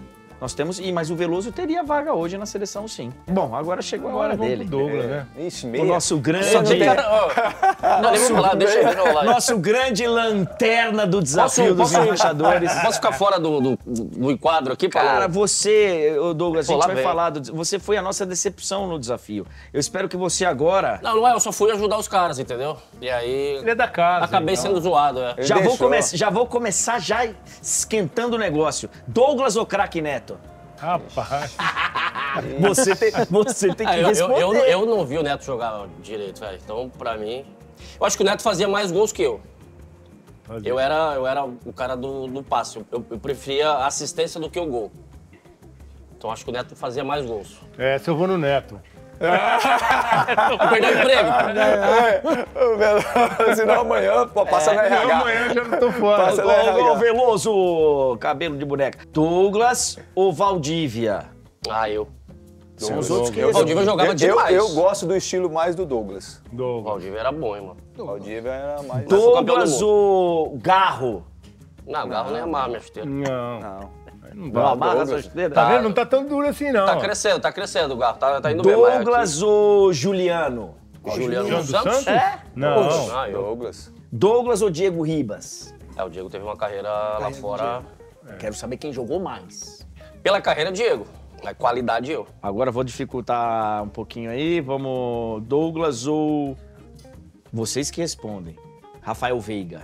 Nós temos, e mas o Veloso teria vaga hoje na seleção, sim. Bom, agora chegou a hora Agora vamos dele. pro Douglas, né? Ixi, O meia. nosso grande... Só tem cara- ó, não, deixa eu falar, deixa ele rolar. Nosso grande lanterna do desafio Posso- dos posso- embaixadores. Posso ficar fora do, do, do enquadro aqui, Paulo? Cara, você, ô Douglas, a Pô, gente lá vai vem. falar do... Você foi a nossa decepção no desafio. Eu espero que você agora... Não, não é, eu só fui ajudar os caras, entendeu? E aí... Ele é da casa. Acabei então. sendo zoado, é. Ele Já vou, deixou. come... já vou começar já esquentando o negócio. Douglas ou craque Neto? Rapaz. Você tem, você tem que Ah, eu, eu, responder. eu, eu não vi o Neto jogar direito, velho. Então, pra mim... Eu acho que o Neto fazia mais gols que eu. Fazia. Eu era, eu era o cara do, do passe. Eu, eu preferia a assistência do que o gol. Então, acho que o Neto fazia mais gols. É, se eu vou no Neto. Perdeu o emprego? Ô, Veloso, senão amanhã pô, passa no R H. Amanhã eu já não tô fora. Passa- Ô, ô, ô, Veloso, cabelo de boneca. Douglas ou Valdívia? Ah, eu. São os outros que... O Valdívia jogava eu, demais. eu gosto do estilo mais do Douglas. O Douglas. Valdívia era bom, hein, mano. O Valdívia era mais... foi campeão do Douglas mundo. ou Garro? Não, o Garro nem amarra minha chuteira. Não, Não. aí não Não dá. amarra Douglas. essa chuteira? Tá vendo? Não tá tão duro assim, não. Tá crescendo, tá crescendo o Garro. Tá, tá indo bem. mas Douglas ou Juliano? aqui- Juliano Juliano dos dos Santos? Santos? É? Não. Ah, eu. Douglas. Douglas ou Diego Ribas? É, o Diego teve uma carreira lá fora. Quero saber quem jogou mais. Pela carreira, Diego. Na qualidade, eu. Agora vou dificultar um pouquinho aí. Vamos, Douglas ou... Vocês que respondem. Rafael Veiga.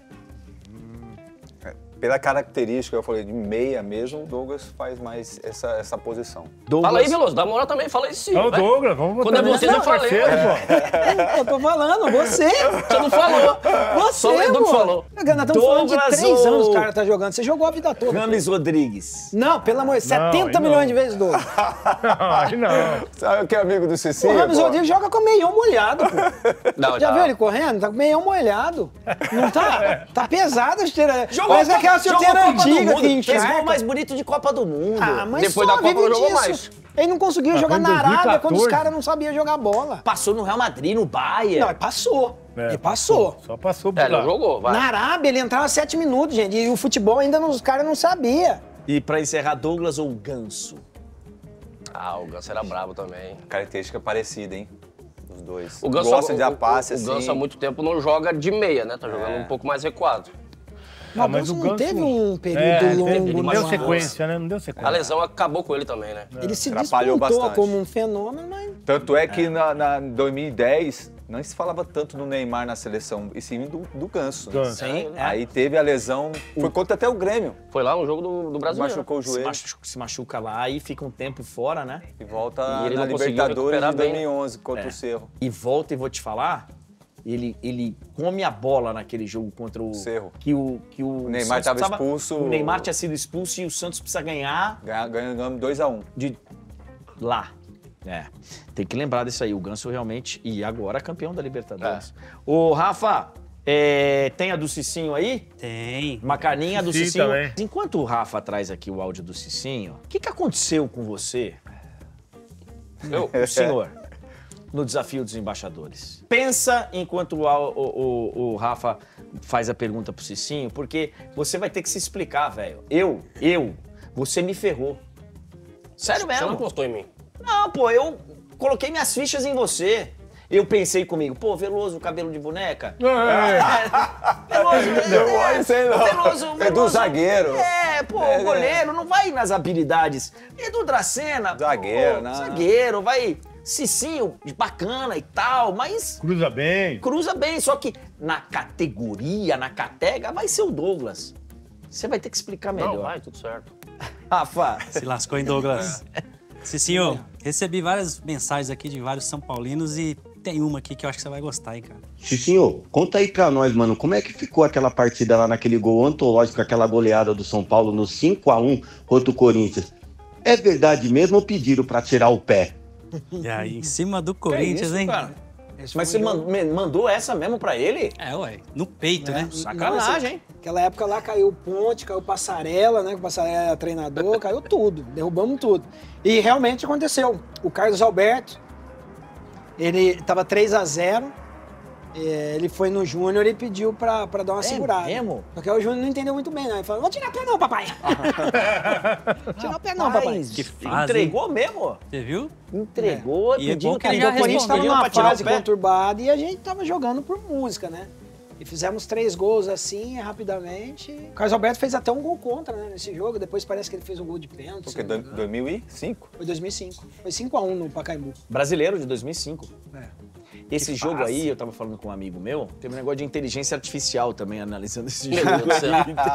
Pela característica, eu falei, de meia mesmo, o Douglas faz mais essa, essa posição. Douglas... Fala aí, Veloso. Dá moral também. Fala aí sim. É o vai. Douglas, vamos botar Quando é nele. você, eu Não, falei, parceiro, pô. Eu tô falando, você. Você não falou. Você, Só o Edu que pô. falou. Nós estamos falando de Douglas três ou- anos o cara tá jogando. Você jogou a vida toda. Rames Rodrigues. Não, pelo amor de Deus, Não, setenta aí milhões não. de vezes, Douglas. Aí não. Sabe que é amigo do O Cicinho? Rames pô? Rodrigues joga com o meião molhado, pô. Não, Já tá. viu ele correndo? Tá com o meião molhado. Não tá? Tá pesada a chuteira. Jogou Parece Copa- aquela jogou chuteira Copa do antiga Mundo, que Fez encharca. gol mais bonito de Copa do Mundo. Ah, mas Depois só da Copa vive não jogou disso. mais. Ele não conseguia Ah, jogar foi em na Arábia quando os dois mil e quatorze. caras não sabiam jogar bola. Passou no Real Madrid, no Bayern. Não, ele passou. É, ele passou. Só passou por É, lá. não jogou, vai. Na Arábia, ele entrava sete minutos, gente. E o futebol ainda não- os caras não sabiam. E pra encerrar, Douglas ou Ganso? Ah, o Ganso era brabo também. Característica parecida, hein? Os dois. O Ganso, Gosta de o- dar passe, o, assim. o Ganso há muito tempo não joga de meia, né? Tá jogando É. um pouco mais recuado. Mas, Ah, mas o o Ganso não Ganso- teve um período É, longo. ele no não deu machucou. sequência, né? Não deu A sequência. lesão acabou com ele também, né? Ele se Atrapalhou despontou bastante. como um fenômeno, mas... Tanto é que na, na em dois mil e dez não se falava tanto do Neymar na seleção, e sim do, do Ganso. né? Ganso. Sim, é. Aí teve a lesão, foi contra até o Grêmio, Foi lá no jogo do, do Brasil. machucou o Se joelho machuca, se machuca lá e fica um tempo fora, né? e volta E ele na não conseguiu Libertadores recuperar de bem, dois mil e onze contra É. o Cerro. E volta e vou te falar, ele, ele come a bola naquele jogo contra o... Cerro. Que o, que o, Neymar Santos tava expulso. O Neymar tinha sido expulso e o Santos precisa ganhar Ganha- Ganhamos dois a um. de lá. É, tem que lembrar disso aí. O Ganso realmente... E agora campeão da Libertadores. Ô, Rafa, é, tem a do Cicinho aí? Tem. Uma carninha do Sim, Cicinho. também. Enquanto o Rafa traz aqui o áudio do Cicinho, o que, que aconteceu com você, Eu, o senhor, no desafio dos embaixadores? Pensa enquanto o, o- o- o Rafa faz a pergunta pro Cicinho, porque você vai ter que se explicar, velho. Eu, eu, você me ferrou. Sério você não mesmo. apostou em mim. Não, pô, eu coloquei minhas fichas em você. Eu pensei comigo, pô, Veloso, cabelo de boneca. É. Veloso, Não pode ser, não. Veloso, É do Veloso. zagueiro. É, pô, É, o goleiro não vai nas habilidades. Edu Dracena. Zagueiro, pô, não. Zagueiro, vai. Cicinho, bacana e tal, mas Cruza bem. cruza bem. Só que na categoria, na catega, vai ser o Douglas. Você vai ter que explicar melhor. Não, vai, tudo certo. Rafa, Se lascou em Douglas. Cicinho, recebi várias mensagens aqui de vários São Paulinos e tem uma aqui que eu acho que você vai gostar, hein, cara. Cicinho, conta aí pra nós, mano, como é que ficou aquela partida lá naquele gol antológico, aquela goleada do São Paulo no cinco a um contra o Corinthians? É verdade mesmo ou pediram pra tirar o pé? E aí, em cima do que Corinthians, isso, hein? cara? Esse Mas foi você um jogo- man- me- mandou essa mesmo pra ele? É, ué, no peito, né? Sacanagem, hein? Aquela época lá caiu o Ponte, caiu o Passarela, né? O Passarela era treinador, caiu tudo, derrubamos tudo. E realmente aconteceu. O Carlos Alberto, ele tava três a zero É, ele foi no Júnior e pediu pra, pra dar uma É segurada. mesmo? Porque o Júnior não entendeu muito bem, né? Ele falou, não vou tirar o pé não, papai. Tirar o pé não, papai. Que fase, entregou mesmo? Você viu? Entregou, E é pedindo bom que que ele ele já O Corinthians tava respondeu numa pra tirar fase o pé. conturbada e a gente tava jogando por música, né? E fizemos três gols assim, rapidamente. O Carlos Alberto fez até um gol contra, né, nesse jogo. Depois parece que ele fez um gol de pênalti. Porque se não me engano. dois mil e cinco? Foi dois mil e cinco. Foi cinco a um no Pacaembu. Brasileiro de dois mil e cinco. É. Esse Que jogo fase. aí, eu tava falando com um amigo meu, teve um negócio de inteligência artificial também analisando esse Meu jogo. Deus do céu.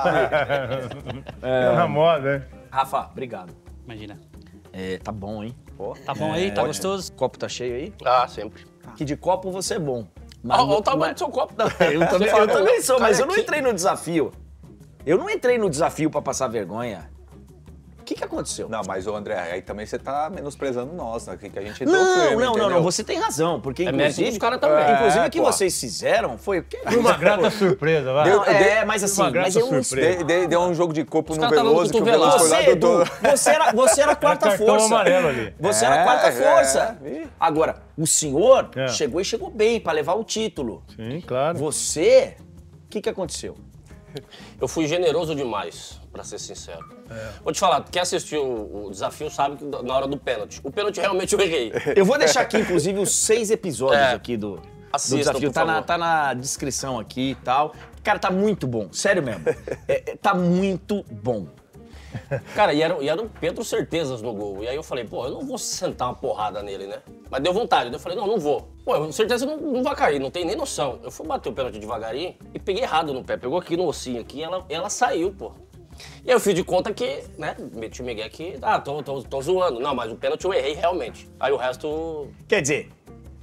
É na moda, né? Rafa, obrigado. Imagina. É, tá bom, hein? Pô. Tá bom aí? Tá gostoso? O copo tá cheio aí? Ah, sempre. Que de copo você é bom. Olha no- o tamanho mas- do seu copo. Eu também, Você falou, eu também sou, mas eu não canequinha. entrei no desafio. Eu não entrei no desafio pra passar vergonha. O que que aconteceu? Não, mas o André, aí também você tá menosprezando nós, né? Que que a gente entrou Não, firme, não, não, entendeu? não, você tem razão, porque É mérito inclusive, dos caras também. é, inclusive É, o que pô. vocês fizeram foi... Foi uma grata surpresa, vai. Não, Deu- é, mas assim, uma grata mas eu não surpresa. Deu, deu- deu um jogo de corpo Os no caras tá dando Veloso, que o cotovelada. Veloso foi lá Você, do... Edu, você era, você era a quarta cartão força. amarelo ali. Você era a É, quarta é, força. é. Agora, o senhor É. chegou e chegou bem pra levar o título. Sim, claro. Você, o que que aconteceu? Eu fui generoso demais, pra ser sincero. É. Vou te falar, quem assistiu o o desafio sabe que na hora do pênalti. O pênalti realmente eu errei. Eu vou deixar aqui, inclusive, os seis episódios É. aqui do, do Assistam, desafio. por Tá na, favor. tá na descrição aqui e tal. Cara, tá muito bom. Sério mesmo. É, é, tá muito bom. Cara, e eram, e eram Pedro certezas no gol. E aí eu falei, pô, eu não vou sentar uma porrada nele, né? Mas deu vontade. Daí eu falei, não, não vou. Pô, eu, certeza não, não vai cair, não tem nem noção. Eu fui bater o pênalti devagarinho e peguei errado no pé. Pegou aqui no ossinho aqui e ela, ela saiu, pô. E aí eu fiz de conta que, né, meti o Miguel aqui, ah, tô, tô, tô zoando. Não, mas o pênalti eu errei realmente. Aí o resto... Quer dizer,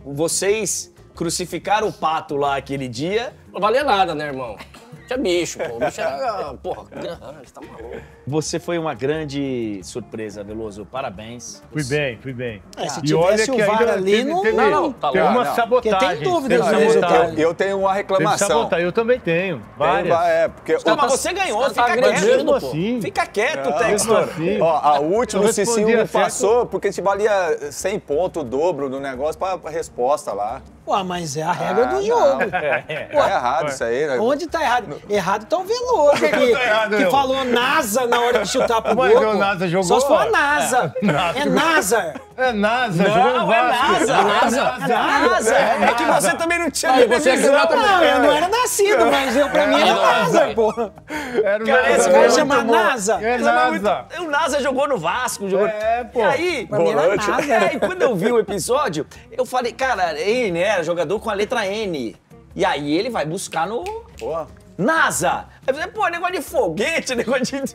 vocês crucificaram o Pato lá aquele dia. Não valia nada, né, irmão? Tinha bicho, pô. O bicho era, porra, grande, tá maluco. Você foi uma grande surpresa, Veloso. Parabéns. Fui bem, fui bem. É, se E olha tivesse que o VAR ainda ali, teve, não- teve, não, não, tá teve lá, uma não. sabotagem. Porque tem dúvida teve do sabotagem. resultado. Eu tenho uma Teve reclamação. sabotagem. Eu também tenho, várias. É, porque... Não, o- mas você ganhou, os caras fica tá quieto. agredindo, mesmo pô. assim, Fica quieto, Não, mesmo Textor. assim, Ó, a última Eu o Cicinho respondia não certo. passou porque te valia cem pontos, o dobro do negócio pra, pra resposta lá. Pô, mas é a regra Ah, do não. jogo. É errado isso aí, né? Onde tá errado? Errado tá o Veloso, que, que eu tô errado, que eu? falou NASA na hora de chutar pro Mas gol. o NASA jogou, Só se for a ó. NASA. NASA É jogou. NASA. É NASA, jogou no Não, é Vasco. NASA, NASA, NASA. É que você também não tinha televisão. Não, eu não era nascido, mas eu, pra mim era Não, NASA, não. pô. Era o Cara, esse NASA. cara muito chama bom. NASA. É Mas é muito- NASA. O NASA jogou no Vasco, jogou... É, pô. E aí, Pra mim era Volante. NASA. é, e quando eu vi o episódio, eu falei, cara, N, né, jogador com a letra N. E aí ele vai buscar no Porra. NASA. Aí eu falei, pô, negócio de foguete, negócio de...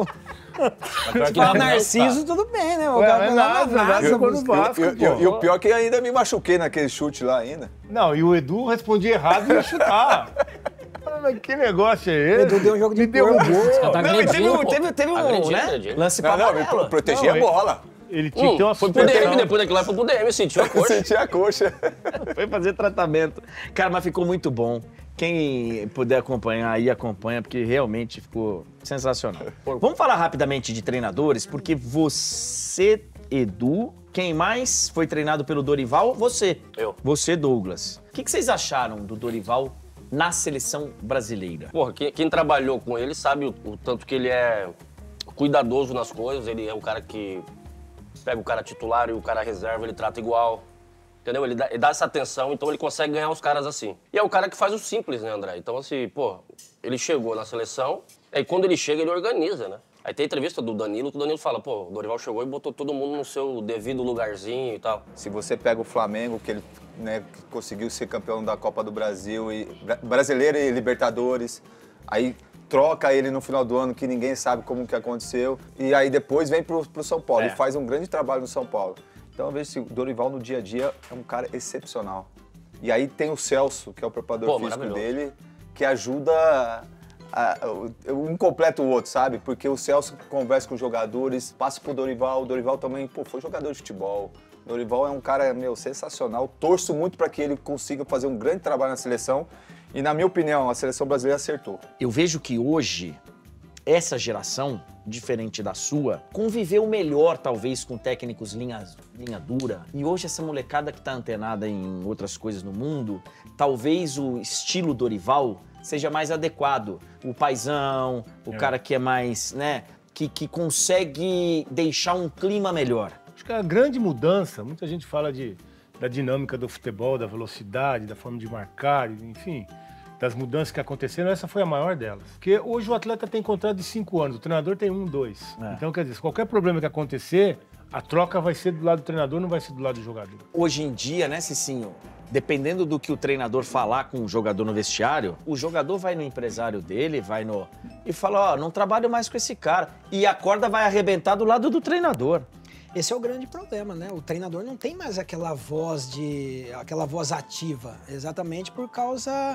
Se falar Narciso, tudo bem, né? O Ué, cara é foi lá na NASA, NASA. NASA jogou no E- Vasco, e- e- pô. E o pior é que ainda me machuquei naquele chute lá ainda. Não, e o Edu respondia errado e ia chutar. Mas que negócio é esse? O Edu deu um jogo de Me derrubou. Tá Não, e teve, um- pô. teve, teve um, Agredindo, né, agredindo. lance pra Não, não, me amarelo. pro- protegia Não, a bola. Ele tinha que ter uma Hum, foi pro D M, suspensão. depois daquilo lá foi pro D M, sentiu a coxa. Senti a coxa. Foi fazer tratamento. Cara, mas ficou muito bom. Quem puder acompanhar aí, acompanha, porque realmente ficou sensacional. Vamos falar rapidamente de treinadores, porque você, Edu, quem mais foi treinado pelo Dorival? Você. Eu. Você, Douglas. O que, que vocês acharam do Dorival na seleção brasileira? Porra, quem, quem trabalhou com ele sabe o, o tanto que ele é cuidadoso nas coisas. Ele é um cara que pega o cara titular e o cara reserva, ele trata igual. Entendeu? Ele dá, ele dá essa atenção, então ele consegue ganhar os caras assim. E é o cara que faz o simples, né, André? Então, assim, pô, ele chegou na seleção, aí quando ele chega, ele organiza, né? Aí tem a entrevista do Danilo, que o Danilo fala, pô, o Dorival chegou e botou todo mundo no seu devido lugarzinho e tal. Se você pega o Flamengo, que ele né, conseguiu ser campeão da Copa do Brasil, e Bra- brasileiro e Libertadores, aí troca ele no final do ano, que ninguém sabe como que aconteceu, e aí depois vem pro, pro São Paulo É. e faz um grande trabalho no São Paulo. Então eu vejo que o Dorival no dia a dia é um cara excepcional. E aí tem o Celso, que é o preparador Pô, físico maravilhoso. dele, que ajuda a- a- o- um completa o outro, sabe? Porque o Celso conversa com os jogadores, passa pro Dorival, o Dorival também, pô, foi jogador de futebol. O Dorival é um cara, meu, sensacional. Torço muito para que ele consiga fazer um grande trabalho na seleção. E, na minha opinião, a seleção brasileira acertou. Eu vejo que hoje essa geração, diferente da sua, conviveu melhor, talvez, com técnicos linha, linha dura. E hoje essa molecada que tá antenada em outras coisas no mundo, talvez o estilo Dorival seja mais adequado. O paizão, o é. cara que é mais, né, que, que consegue deixar um clima melhor. Acho que a grande mudança, muita gente fala de, da dinâmica do futebol, da velocidade, da forma de marcar, enfim, das mudanças que aconteceram, essa foi a maior delas. Porque hoje o atleta tem contrato de cinco anos, o treinador tem um, dois. É. Então, quer dizer, se qualquer problema que acontecer, a troca vai ser do lado do treinador, não vai ser do lado do jogador. Hoje em dia, né, Cicinho, dependendo do que o treinador falar com o jogador no vestiário, o jogador vai no empresário dele, vai no... e fala, ó, oh, não trabalho mais com esse cara. E a corda vai arrebentar do lado do treinador. Esse é o grande problema, né? O treinador não tem mais aquela voz de... aquela voz ativa, exatamente por causa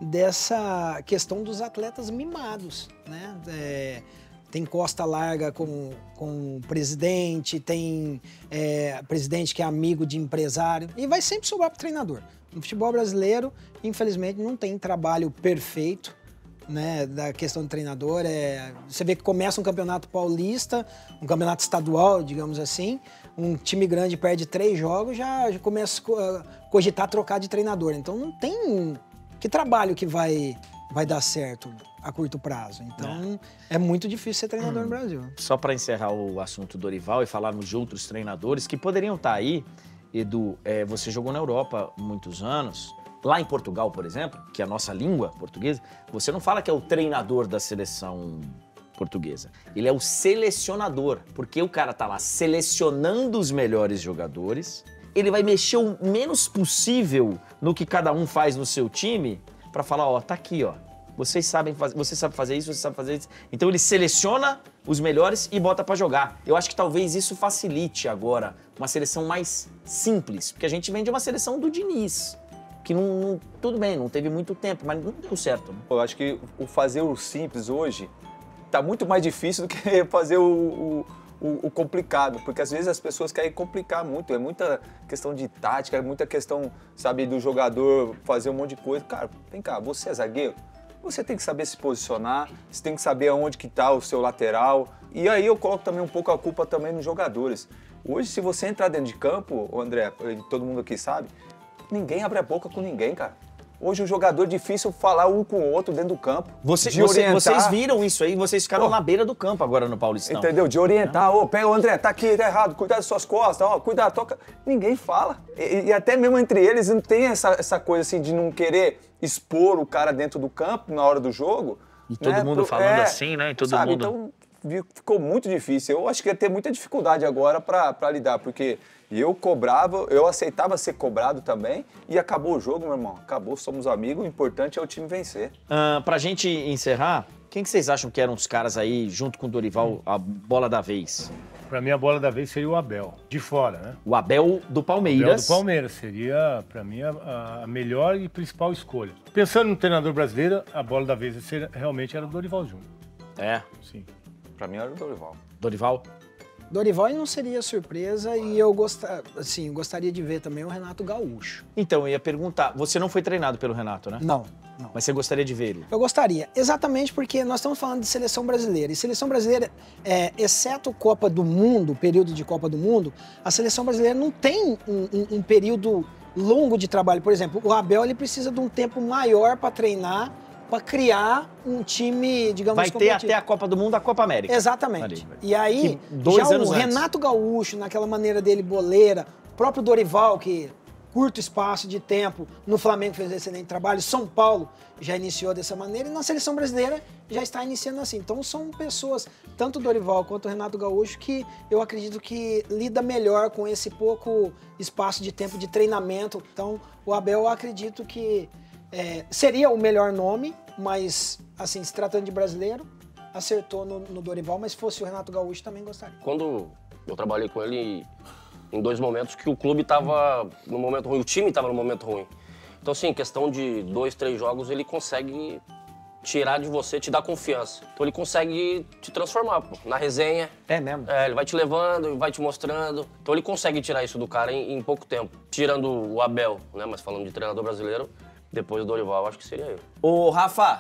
dessa questão dos atletas mimados, né? É, tem costa larga com, com o presidente, tem é, presidente que é amigo de empresário, e vai sempre sobrar para o treinador. No futebol brasileiro, infelizmente, não tem trabalho perfeito, né, da questão do treinador. É, você vê que começa um campeonato paulista, um campeonato estadual, digamos assim, um time grande perde três jogos, já, já começa a cogitar trocar de treinador. Então não tem... que trabalho que vai, vai dar certo a curto prazo? Então, é, é muito difícil ser treinador hum. no Brasil. Só para encerrar o assunto Dorival e falarmos de outros treinadores que poderiam estar aí, Edu, é, você jogou na Europa muitos anos. Lá em Portugal, por exemplo, que é a nossa língua portuguesa, você não fala que é o treinador da seleção portuguesa. Ele é o selecionador, porque o cara tá lá selecionando os melhores jogadores. Ele vai mexer o menos possível no que cada um faz no seu time para falar, ó, tá aqui, ó. Vocês sabem fazer, você sabe fazer isso, você sabe fazer isso. Então ele seleciona os melhores e bota para jogar. Eu acho que talvez isso facilite agora uma seleção mais simples, porque a gente vem de uma seleção do Diniz, que não, não tudo bem, não teve muito tempo, mas não deu certo. Né? Eu acho que o fazer o simples hoje tá muito mais difícil do que fazer o, o... O, o complicado, porque às vezes as pessoas querem complicar muito, é muita questão de tática, é muita questão, sabe, do jogador fazer um monte de coisa. Cara, vem cá, você é zagueiro, você tem que saber se posicionar, você tem que saber aonde que tá o seu lateral, e aí eu coloco também um pouco a culpa também nos jogadores. Hoje, se você entrar dentro de campo, André, todo mundo aqui sabe, ninguém abre a boca com ninguém, cara. Hoje o jogador é difícil falar um com o outro dentro do campo. Você, de você, vocês viram isso aí, vocês ficaram oh, na beira do campo agora no Paulistão. Entendeu? De orientar, ô, oh, pega o André, tá aqui, tá errado, cuidado das suas costas, ó, oh, cuidado, toca. Ninguém fala. E, e até mesmo entre eles não tem essa, essa coisa assim de não querer expor o cara dentro do campo na hora do jogo. E todo né? mundo falando é, assim, né? E todo sabe? mundo... Então ficou muito difícil. Eu acho que ia ter muita dificuldade agora pra, pra lidar, porque... E eu cobrava, eu aceitava ser cobrado também e acabou o jogo, meu irmão. Acabou, somos amigos, o importante é o time vencer. Uh, pra gente encerrar, quem que vocês acham que eram os caras aí, junto com o Dorival, a bola da vez? Pra mim, a bola da vez seria o Abel, de fora, né? O Abel do Palmeiras. O Abel do Palmeiras seria, pra mim, a, a melhor e principal escolha. Pensando no treinador brasileiro, a bola da vez seria, realmente era o Dorival Júnior. É? Sim. Pra mim era o Dorival. Dorival? Dorival não seria surpresa e eu gostar, assim, gostaria de ver também o Renato Gaúcho. Então, eu ia perguntar, você não foi treinado pelo Renato, né? Não, não. Mas você gostaria de ver ele? Eu gostaria, exatamente porque nós estamos falando de seleção brasileira. E seleção brasileira, é, exceto Copa do Mundo, período de Copa do Mundo, a seleção brasileira não tem um, um, um período longo de trabalho. Por exemplo, o Abel ele precisa de um tempo maior para treinar, para criar um time, digamos, vai ter até a Copa do Mundo, a Copa América. Exatamente. Ali. E aí, dois já anos o Renato antes. Gaúcho, naquela maneira dele boleira, o próprio Dorival, que curto espaço de tempo, no Flamengo fez excelente trabalho, São Paulo já iniciou dessa maneira, e na seleção brasileira já está iniciando assim. Então são pessoas, tanto o Dorival quanto o Renato Gaúcho, que eu acredito que lida melhor com esse pouco espaço de tempo de treinamento. Então o Abel, eu acredito que É, seria o melhor nome, mas, assim, se tratando de brasileiro, acertou no, no Dorival, mas se fosse o Renato Gaúcho, também gostaria. Quando eu trabalhei com ele em dois momentos que o clube estava no momento ruim, o time estava no momento ruim. Então, assim, em questão de dois, três jogos, ele consegue tirar de você, te dar confiança. Então, ele consegue te transformar, pô, na resenha. É mesmo? É, ele vai te levando, vai te mostrando. Então, ele consegue tirar isso do cara em, em pouco tempo. Tirando o Abel, né, mas falando de treinador brasileiro, depois do Dorival, acho que seria eu. Ô, Rafa,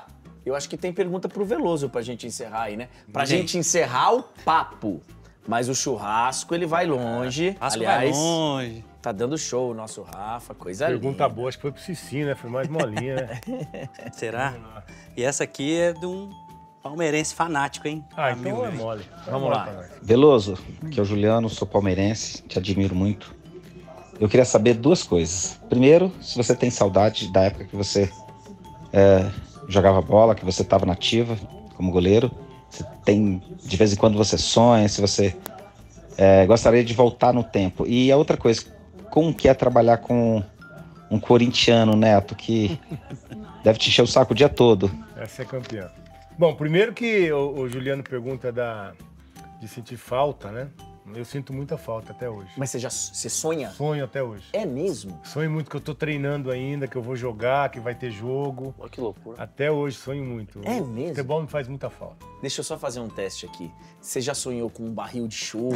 Eu acho que tem pergunta pro Veloso pra gente encerrar aí, né? Pra Tem. gente encerrar o papo. Mas o churrasco, ele vai longe. Churrasco Aliás, vai longe. tá dando show o nosso Rafa, coisa Pergunta linda. boa, acho que foi pro Cicinho, né? Foi mais molinha, né? Será? E essa aqui é de um palmeirense fanático, hein? Ah, Amigo então é dele. mole. Vamos lá. Veloso, que é o Juliano, sou palmeirense, te admiro muito. Eu queria saber duas coisas. Primeiro, se você tem saudade da época que você é, jogava bola, que você estava nativa como goleiro. Se tem, de vez em quando você sonha, se você é, gostaria de voltar no tempo. E a outra coisa, como que é trabalhar com um corintiano, Neto, que deve te encher o saco o dia todo? Essa é campeã. Bom, primeiro que o, o Juliano pergunta da, de sentir falta, né? Eu sinto muita falta até hoje. Mas você já você sonha? Sonho até hoje. É mesmo? Sonho muito que eu tô treinando ainda, que eu vou jogar, que vai ter jogo. Olha que loucura. Até hoje sonho muito. É O mesmo? futebol me faz muita falta. Deixa eu só fazer um teste aqui. Você já sonhou com um barril de show?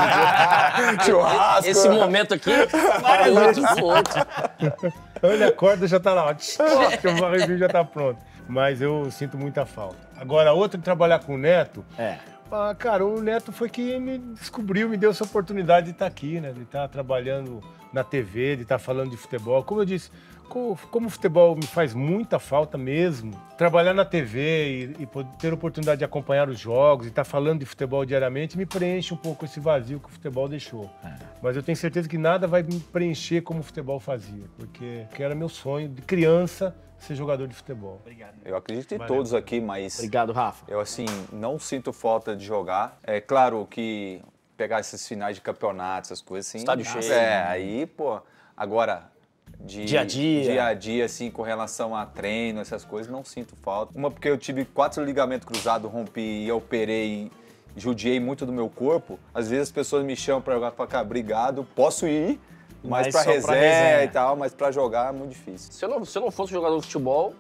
Churrasco. Esse momento aqui, muito outro. Ele acorda já tá lá, ó, que o barril já tá pronto. Mas eu sinto muita falta. Agora, outro de trabalhar com o Neto. É. Ah, cara, o Neto foi que me descobriu, me deu essa oportunidade de estar aqui, né? De estar trabalhando na T V, de estar falando de futebol. Como eu disse, como, como o futebol me faz muita falta mesmo, trabalhar na T V e, e poder ter a oportunidade de acompanhar os jogos e estar falando de futebol diariamente me preenche um pouco esse vazio que o futebol deixou. É. Mas eu tenho certeza que nada vai me preencher como o futebol fazia, porque que era meu sonho de criança ser jogador de futebol. Obrigado. Eu acredito em Valeu. todos aqui, mas Obrigado, Rafa. eu, assim, não sinto falta de jogar. É claro que pegar esses finais de campeonato, essas coisas assim... Estádio nossa, cheio. É, aí, pô... Agora, de... Dia a dia. Dia a dia, assim, com relação a treino, essas coisas, não sinto falta. Uma porque eu tive quatro ligamentos cruzados, rompi e eu operei e judiei muito do meu corpo. Às vezes as pessoas me chamam pra jogar pra cá, obrigado, posso ir... Mas, Mas pra, só resenha pra resenha e tal, mas pra jogar é muito difícil. Se eu não, se eu não fosse jogador de futebol,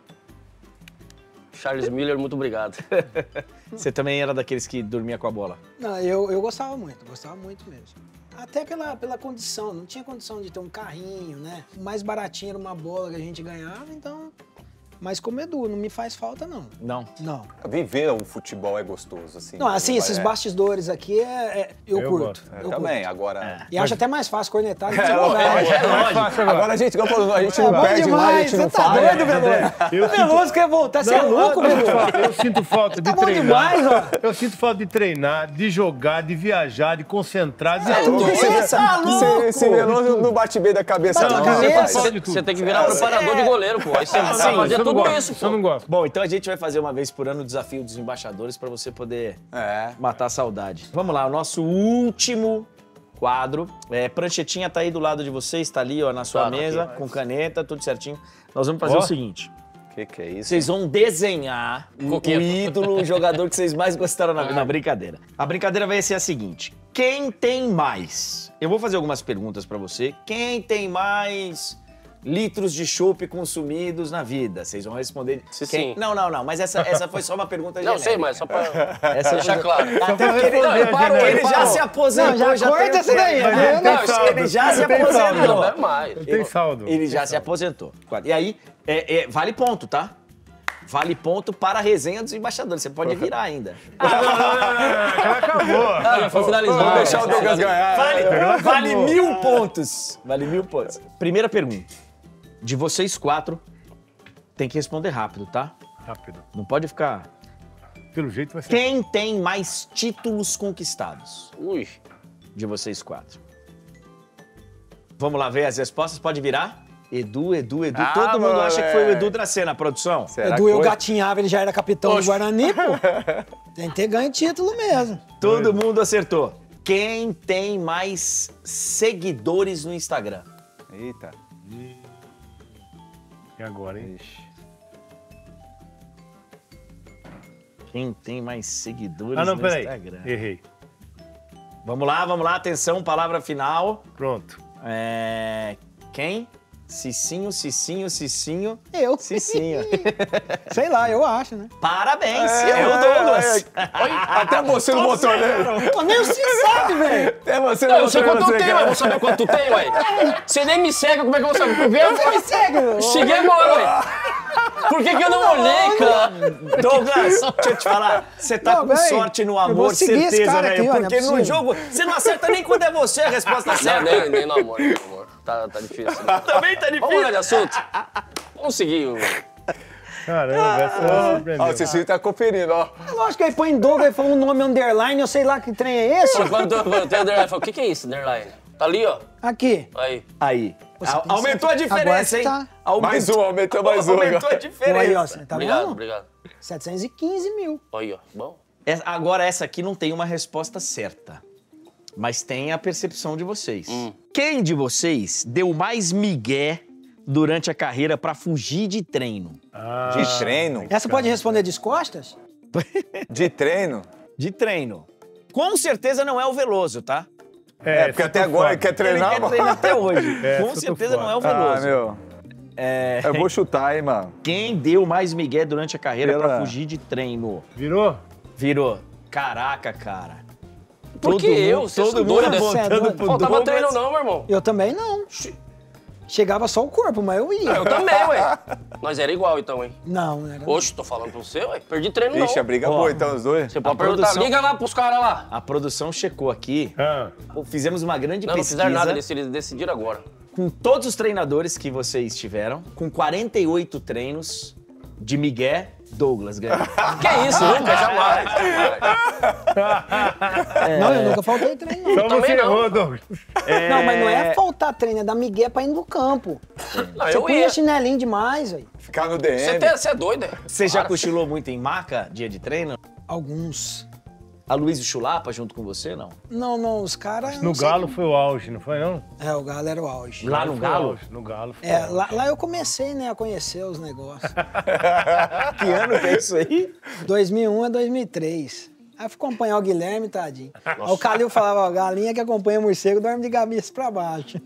Charles Miller, muito obrigado. Você também era daqueles que dormia com a bola? Não, eu, eu gostava muito, gostava muito mesmo. Até pela, pela condição, não tinha condição de ter um carrinho, né? O mais baratinho era uma bola que a gente ganhava, então... Mas como Edu, não me faz falta, não. Não. Não. Viver o futebol é gostoso, assim. Não, assim, esses é. bastidores aqui, é, é- eu, Eu curto. gosto. É, eu também, curto. agora... E acho até mais fácil cornetar do que É, jogar. é, lógico. Agora a gente, como falou, a gente É não bom perde mais, a demais, gente você não tá fala. doido, Veloso? Eu O Veloso quer voltar, você é louco, eu, Veloso? eu sinto falta de Tá bom treinar. demais, ó. Eu sinto falta de treinar, de jogar, de viajar, de concentrar, de É tudo. louco, você tá louco. Esse Veloso não bate bem da cabeça, Bate não. na cabeça. rapaz. Fala de tudo. Você tem que virar preparador de goleiro, pô. Aí você vai Sim, fazer isso eu não tudo gosto, isso, isso eu pô. não gosto. Bom, então a gente vai fazer uma vez por ano o desafio dos embaixadores para você poder É. matar a saudade. Vamos lá, o nosso último quadro. É, pranchetinha tá aí do lado de vocês, tá ali ó, na sua Tá, mesa, aqui. com caneta, tudo certinho. Nós vamos fazer Ó. o seguinte. O que, que é isso? Vocês vão desenhar o, o Coqueto. ídolo, o jogador que vocês mais gostaram na, na brincadeira. A brincadeira vai ser a seguinte. Quem tem mais? Eu vou fazer algumas perguntas pra você. Quem tem mais litros de chopp consumidos na vida? Vocês vão responder. Sim, Quem... sim. Não, não, não. Mas essa, essa foi só uma pergunta Não, genérica. sei, mas só pra Essa deixar foi- claro. Até porque ele, Não, ele parou, ele ele já parou. se aposentou. Não, já corta tem um essa daí, tempo. né? Não, Tem saldo, ele já se tem saldo. aposentou. Não é mais. Eu tenho saldo. Ele já se aposentou. E aí, é, é, vale ponto, tá? Vale ponto para a resenha dos embaixadores. Você pode virar ainda. Já acabou. Ah, já foi finalizado. Vamos deixar o Douglas ganhar. Vale, vale mil pontos. Vale mil pontos. Primeira pergunta. De vocês quatro, tem que responder rápido, tá? Rápido. Não pode ficar... Pelo jeito vai ser. Quem tem mais títulos conquistados Ui. de vocês quatro? Vamos lá ver as respostas. Pode virar? Edu, Edu, Edu. Ah, Todo mundo mano, acha que foi o é. Edu Dracena, produção. Será Edu, que eu foi? gatinhava, ele já era capitão do Guarani, pô. Tem que ter ganho título mesmo. Todo mundo acertou. Quem tem mais seguidores no Instagram? Eita. E agora, hein? Ixi. Quem tem mais seguidores Ah, não, no peraí. Instagram? Errei. Vamos lá, vamos lá. Atenção, palavra final. Pronto. É... Quem? Cicinho, Cicinho, Cicinho. Eu. Cicinho. Sei lá, eu acho, né? Parabéns, É, é, o Douglas. Até você não botou, né? Pô, nem você sabe, velho. Até você Não, não eu sei botou, quanto tu você, tem, cara. ué. Vou saber quanto tu tem, ué. Você nem me segue, como é que eu vou saber? Tu vê, Você me segue, meu. cheguei agora, ué. Por que que eu não olhei, cara? Douglas, deixa eu te falar, você tá Não, com véi, sorte no eu amor, vou seguir esse certeza, cara né? aqui, ó, não é Porque no possível. jogo você não acerta nem quando é você a resposta Não, certa. nem, nem no amor, nem no amor. Tá, tá difícil. Né? Também tá Vamos difícil. mudar de assunto? Vamos seguir o... Caramba, essa me surpreendeu. Ó, o Cicinho tá conferindo, ó. É lógico que aí põe Douglas, ele fala um nome underline, eu sei lá que trem é esse. Quando eu quando eu underline, eu falo, o que que é isso, underline? Tá ali, ó. Aqui. Aí. Aí, Você a- tem aumentou a certeza? diferença, hein? Agora tá. Aumentou- Mais um, aumentou mais um Aumentou agora. a diferença. Aí, ó, você tá Obrigado, vendo? obrigado. setecentos e quinze mil. Aí, ó. Bom. É, Agora, essa aqui não tem uma resposta certa, mas tem a percepção de vocês. Hum. Quem de vocês deu mais migué durante a carreira pra fugir de treino? Ah, De treino? Essa pode responder de costas? De treino? De treino. Com certeza não é o Veloso, tá? É, porque até agora ele quer Ele treinar, quer mano. treinar até hoje. É, Com eu tô certeza não é o fora. Veloso. Ah, meu. É, Eu vou chutar, hein, mano. Quem deu mais migué durante a carreira Pela- pra fugir de treino? Virou? Virou. Caraca, cara. Por que eu? Vocês Todo são mundo doidos. Você é apontando doido? pro Faltava Douglas. treino não, meu irmão. Eu também não. Chegava só o corpo, mas eu ia. Eu também, ué. Nós era igual, então, hein? Não, não era. Oxe, tô falando pra você, ué. Perdi treino não. Ixi, a briga é boa, então, os dois. Você pode A perguntar. produção- Liga lá pros caras lá. A produção checou aqui. Ah, Fizemos uma grande Não, não pesquisa fizeram nada, eles, eles decidiram agora. com todos os treinadores que vocês tiveram, com quarenta e oito treinos de migué, Douglas ganhou. Que isso, nunca, jamais. Não, eu nunca faltei treino, não. só também você não. errou, Douglas. Não, mas não é faltar treino, é dar migué pra ir no campo. Não, Você eu punha ia. chinelinho demais, velho. Ficar no D Você M. tem- você é doido, é? Você já Para. cochilou muito em maca, dia de treino? Alguns. A Luiz Chulapa junto com você, não? Não, não, os caras... No não sei Galo como- foi o auge, não foi não? É, o Galo era o auge. Lá no Foi o Galo? auge, No Galo foi É, o auge. lá, lá eu comecei, né, a conhecer os negócios. Que ano que é isso aí? dois mil e um a dois mil e três. Aí eu fui acompanhar o Guilherme, tadinho. Aí o Calil falava, ó, galinha que acompanha morcego dorme de cabeça pra baixo.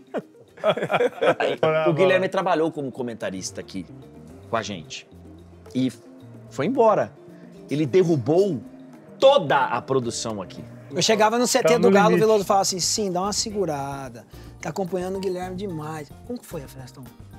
O Guilherme trabalhou como comentarista aqui com a gente. E foi embora. Ele derrubou toda a produção aqui. Eu chegava no C T Tá do no Galo, o limite. Veloso falava assim, sim, dá uma segurada. Tá acompanhando o Guilherme demais. Como que foi a festa?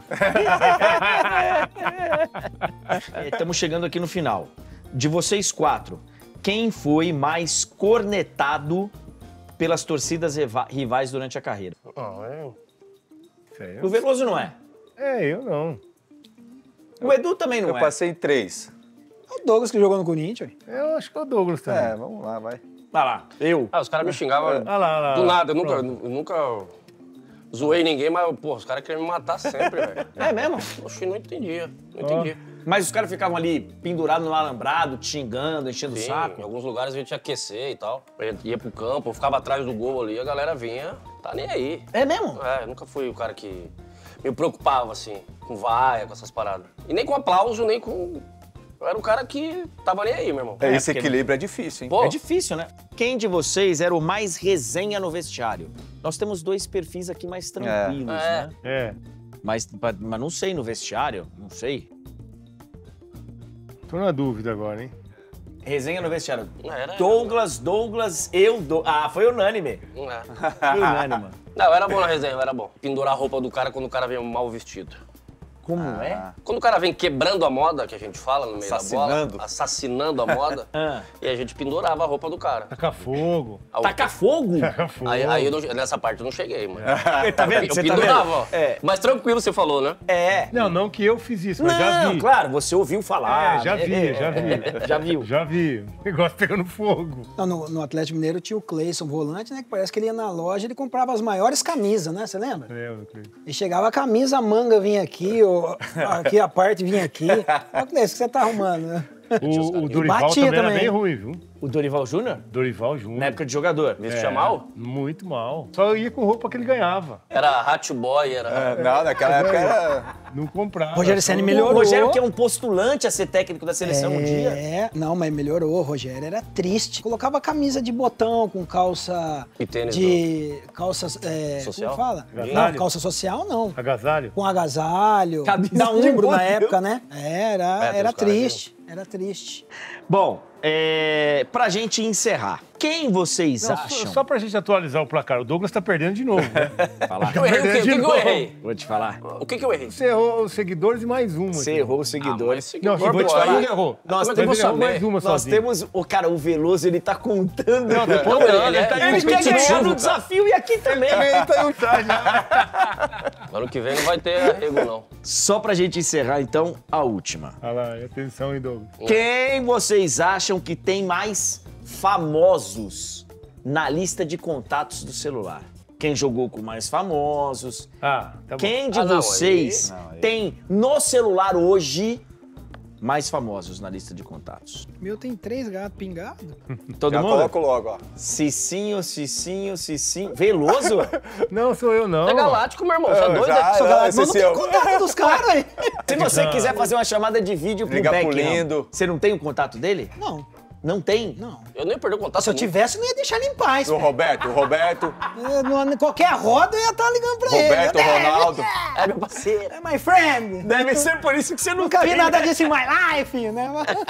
Estamos chegando aqui no final. De vocês quatro, quem foi mais cornetado pelas torcidas riva- rivais durante a carreira? Não, é... Sério? O Veloso não é. É, eu não. O Edu também não Eu é. passei em três. É o Douglas que jogou no Corinthians, ué. Eu acho que é o Douglas também. É, vamos lá, vai. Vai lá, eu. Ah, os caras me xingavam Olha lá, olha lá. do nada. Eu nunca, Pronto. eu nunca zoei ninguém, mas, pô, os caras queriam me matar sempre, velho. É mesmo? Oxi, não entendia. Não Ó. entendia. Mas os caras ficavam ali pendurados no alambrado, te xingando, enchendo o Sim, saco. em alguns lugares a gente ia aquecer e tal. A gente ia pro campo, eu ficava atrás do gol ali, a galera vinha, tá nem aí. É mesmo? É, eu nunca fui o cara que me preocupava, assim, com vaia, com essas paradas. E nem com aplauso, nem com... Eu era um cara que tava nem aí, meu irmão. É, esse porque- equilíbrio é difícil, hein? Pô, É difícil, né? Quem de vocês era o mais resenha no vestiário? Nós temos dois perfis aqui mais tranquilos, É. né? É. Mas, mas não sei no vestiário, não sei. Tô na dúvida agora, hein? Resenha no vestiário. Era- Douglas, Douglas, eu, do... Ah, foi unânime. Não é. Foi unânime. Não, eu era bom na resenha, eu era bom. Pendurar a roupa do cara quando o cara vem mal vestido. Como é? Quando o cara vem quebrando a moda, que a gente fala no meio Assassinando. da bola, assassinando a moda, Ah. e a gente pendurava a roupa do cara. Taca fogo. Aí, Taca fogo? Taca fogo. aí, aí eu não- nessa parte eu não cheguei, mano. Tá vendo? Eu Você tá pendurava, vendo? ó. É. Mas tranquilo, você falou, né? É. Não, não que eu fiz isso, mas já Não, vi. claro, você ouviu falar. É, já vi, É, já é, vi. é, Já viu. Já vi. Negócio pegando fogo. Não, no, no Atlético Mineiro tinha o Cleison, volante, né? Que parece que ele ia na loja e ele comprava as maiores camisas, né? Você lembra? Lembro, Cleiton. E chegava a camisa, a manga vinha aqui, ou, aqui a parte vinha aqui. Olha o Cleison, o que você tá arrumando, né? O, o E Dorival batia também, era também. bem ruim, viu? O O Dorival Júnior? Dorival Júnior. Na época de jogador. Vestia mal? Muito mal. Só ia com roupa que ele ganhava. Era Hat Boy, era... É, não, naquela época era... Não comprava. Rogério Ceni O melhorou. Rogério, que é um postulante a ser técnico da seleção é, um dia. É, não, mas melhorou. O Rogério era triste. Colocava camisa de botão com calça E tênis de calça é, Social? Como fala? Agasalho? Não, calça social não. Agasalho? Com agasalho. Camisa da de Umbro na botão. época, né? Era, É, tem era os caras triste. Era triste. Bom, é, pra gente encerrar, quem vocês Não, acham? só, só pra gente atualizar o placar, o Douglas tá perdendo de novo, né? Falar. Eu errei o quê? O que, que eu novo. errei? Vou te falar. O que, que eu errei? Você errou os seguidores e mais uma. Você aqui. errou os Ah, seguidores. mas seguidor, Não, vou te pô, falar, aí- ele errou. Nós Como é que eu temos, vou errou mais saber? uma nós sozinho. temos... O cara, o Veloso, ele tá contando. Não, tá Não, contando, ele ele tá é- Ele quer ganhar competitivo, no cara. desafio e aqui também. Ele tá em charge. Ano que vem não vai ter arrego, não. Só pra gente encerrar, então, a última. Olha lá, atenção, hein, Douglas. Quem vocês acham que tem mais famosos na lista de contatos do celular? Quem jogou com mais famosos? Ah, tá bom. Quem de Ah, não, vocês aí- Não, aí- tem no celular hoje mais famosos na lista de contatos? Meu tem três gatos pingados. Todo Já mundo? coloco logo, ó. Cicinho, Cicinho, Cicinho. Veloso? Não, sou eu, não. É galáctico, meu irmão. Você é doido? já, é? já, Mas esse não tem seu. contato dos caras, hein? Se você quiser fazer uma chamada de vídeo pro Liga Beck, pro não. Lindo. Você não tem o contato dele? Não, Não tem? não. Eu nem perdi o contato. Se eu tivesse, eu não ia deixar ele em paz. O Roberto, o Roberto, Eu, no- qualquer roda eu ia estar ligando pra Roberto, ele. Ronaldo. É meu parceiro. É my friend. Deve ser por isso que você não Nunca vi tem, nada né? disso em my life, né?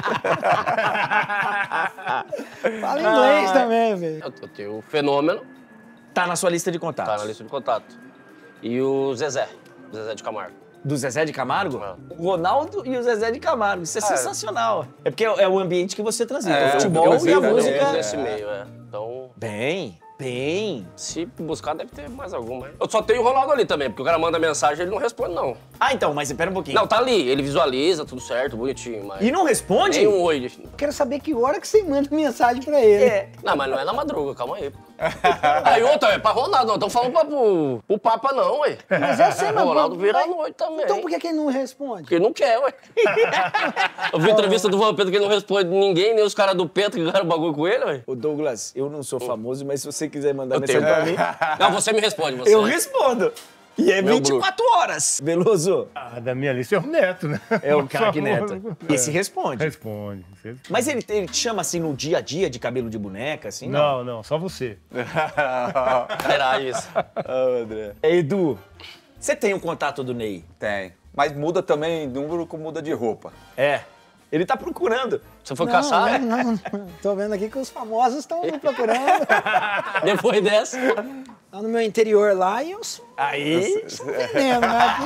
Fala inglês também, velho. Eu eu tenho o Fenômeno, Tá na sua lista de contatos. tá na lista de contato. E o Zezé, Zezé de Camargo. Do Zezé de Camargo? É. O Ronaldo e o Zezé de Camargo. Isso é, sensacional. É porque é o ambiente que você transita. É, o futebol eu e a vi, música. é. Nesse meio, é. Então, Bem, bem. se buscar, deve ter mais alguma. Eu só tenho o Ronaldo ali também, porque o cara manda mensagem e ele não responde, não. Ah, então, mas espera um pouquinho. Não, tá ali, ele visualiza, tudo certo, bonitinho, mas... E não responde? Nem um oi. Quero saber que hora que você manda mensagem pra ele. É. Não, mas não é na madruga, calma aí. pô. Aí outra, é pra Ronaldo, não. Estão falando pra, pro, pro Papa, não, ué. Mas eu sei, O mas... Ronaldo vira à mas- noite também. Então por que que ele não responde? Porque ele não quer, ué. Eu vi a entrevista do Vampeta que ele não responde ninguém, nem os caras do Penta que ganharam o bagulho com ele, ué. Ô Douglas, eu não sou famoso, mas se você quiser mandar Eu mensagem tenho. pra mim, Não, você me responde, você. eu respondo. E é Meu vinte e quatro horas. Veloso, Ah, da minha lista é o Neto, né? é o craque Neto. famoso. Esse É. responde. Responde. Você responde. Mas ele, ele te chama assim no dia a dia de cabelo de boneca, assim? Não, não, só você. Será isso? Ah, André. É, Edu, você tem o contato do Ney? Tem. Mas muda também número com muda de roupa. É. Ele tá procurando. Você foi Não, caçar? não, não. Tô vendo aqui que os famosos estão me procurando. Depois dessa. Tá no meu interior lá e eu sou Aí. entendendo, né?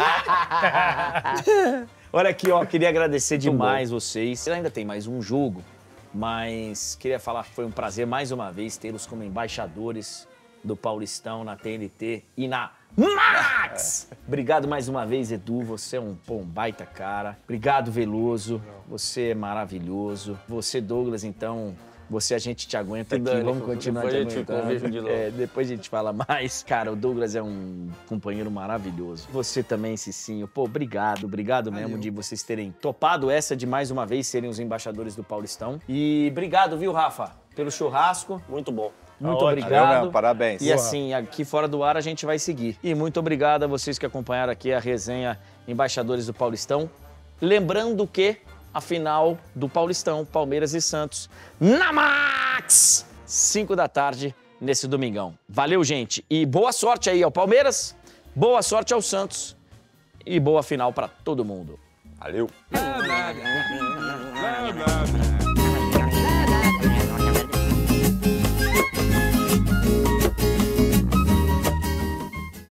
Olha aqui, ó, queria agradecer demais vocês. Ainda tem mais um jogo, mas queria falar que foi um prazer mais uma vez tê-los como embaixadores do Paulistão na T N T e na Max! Obrigado mais uma vez, Edu. Você é um, pô, um baita cara. Obrigado, Veloso. Você é maravilhoso. Você, Douglas, então, você a gente te aguenta aqui. Dani, Vamos continuar depois te a gente aguentando. conversa de novo. É, depois a gente fala mais. Cara, o Douglas é um companheiro maravilhoso. Você também, Cicinho. Pô, obrigado. Obrigado mesmo de vocês terem topado essa de mais uma vez serem os embaixadores do Paulistão. E obrigado, viu, Rafa, pelo churrasco. Muito bom. Muito ótimo. Valeu obrigado. mesmo, parabéns. E assim, aqui fora do ar a gente vai seguir. E muito obrigado a vocês que acompanharam aqui a resenha Embaixadores do Paulistão. Lembrando que a final do Paulistão, Palmeiras e Santos, na Max! cinco da tarde, nesse domingão. Valeu, gente. E boa sorte aí ao Palmeiras, boa sorte ao Santos e boa final para todo mundo. Valeu. Blá, blá, blá, blá, blá.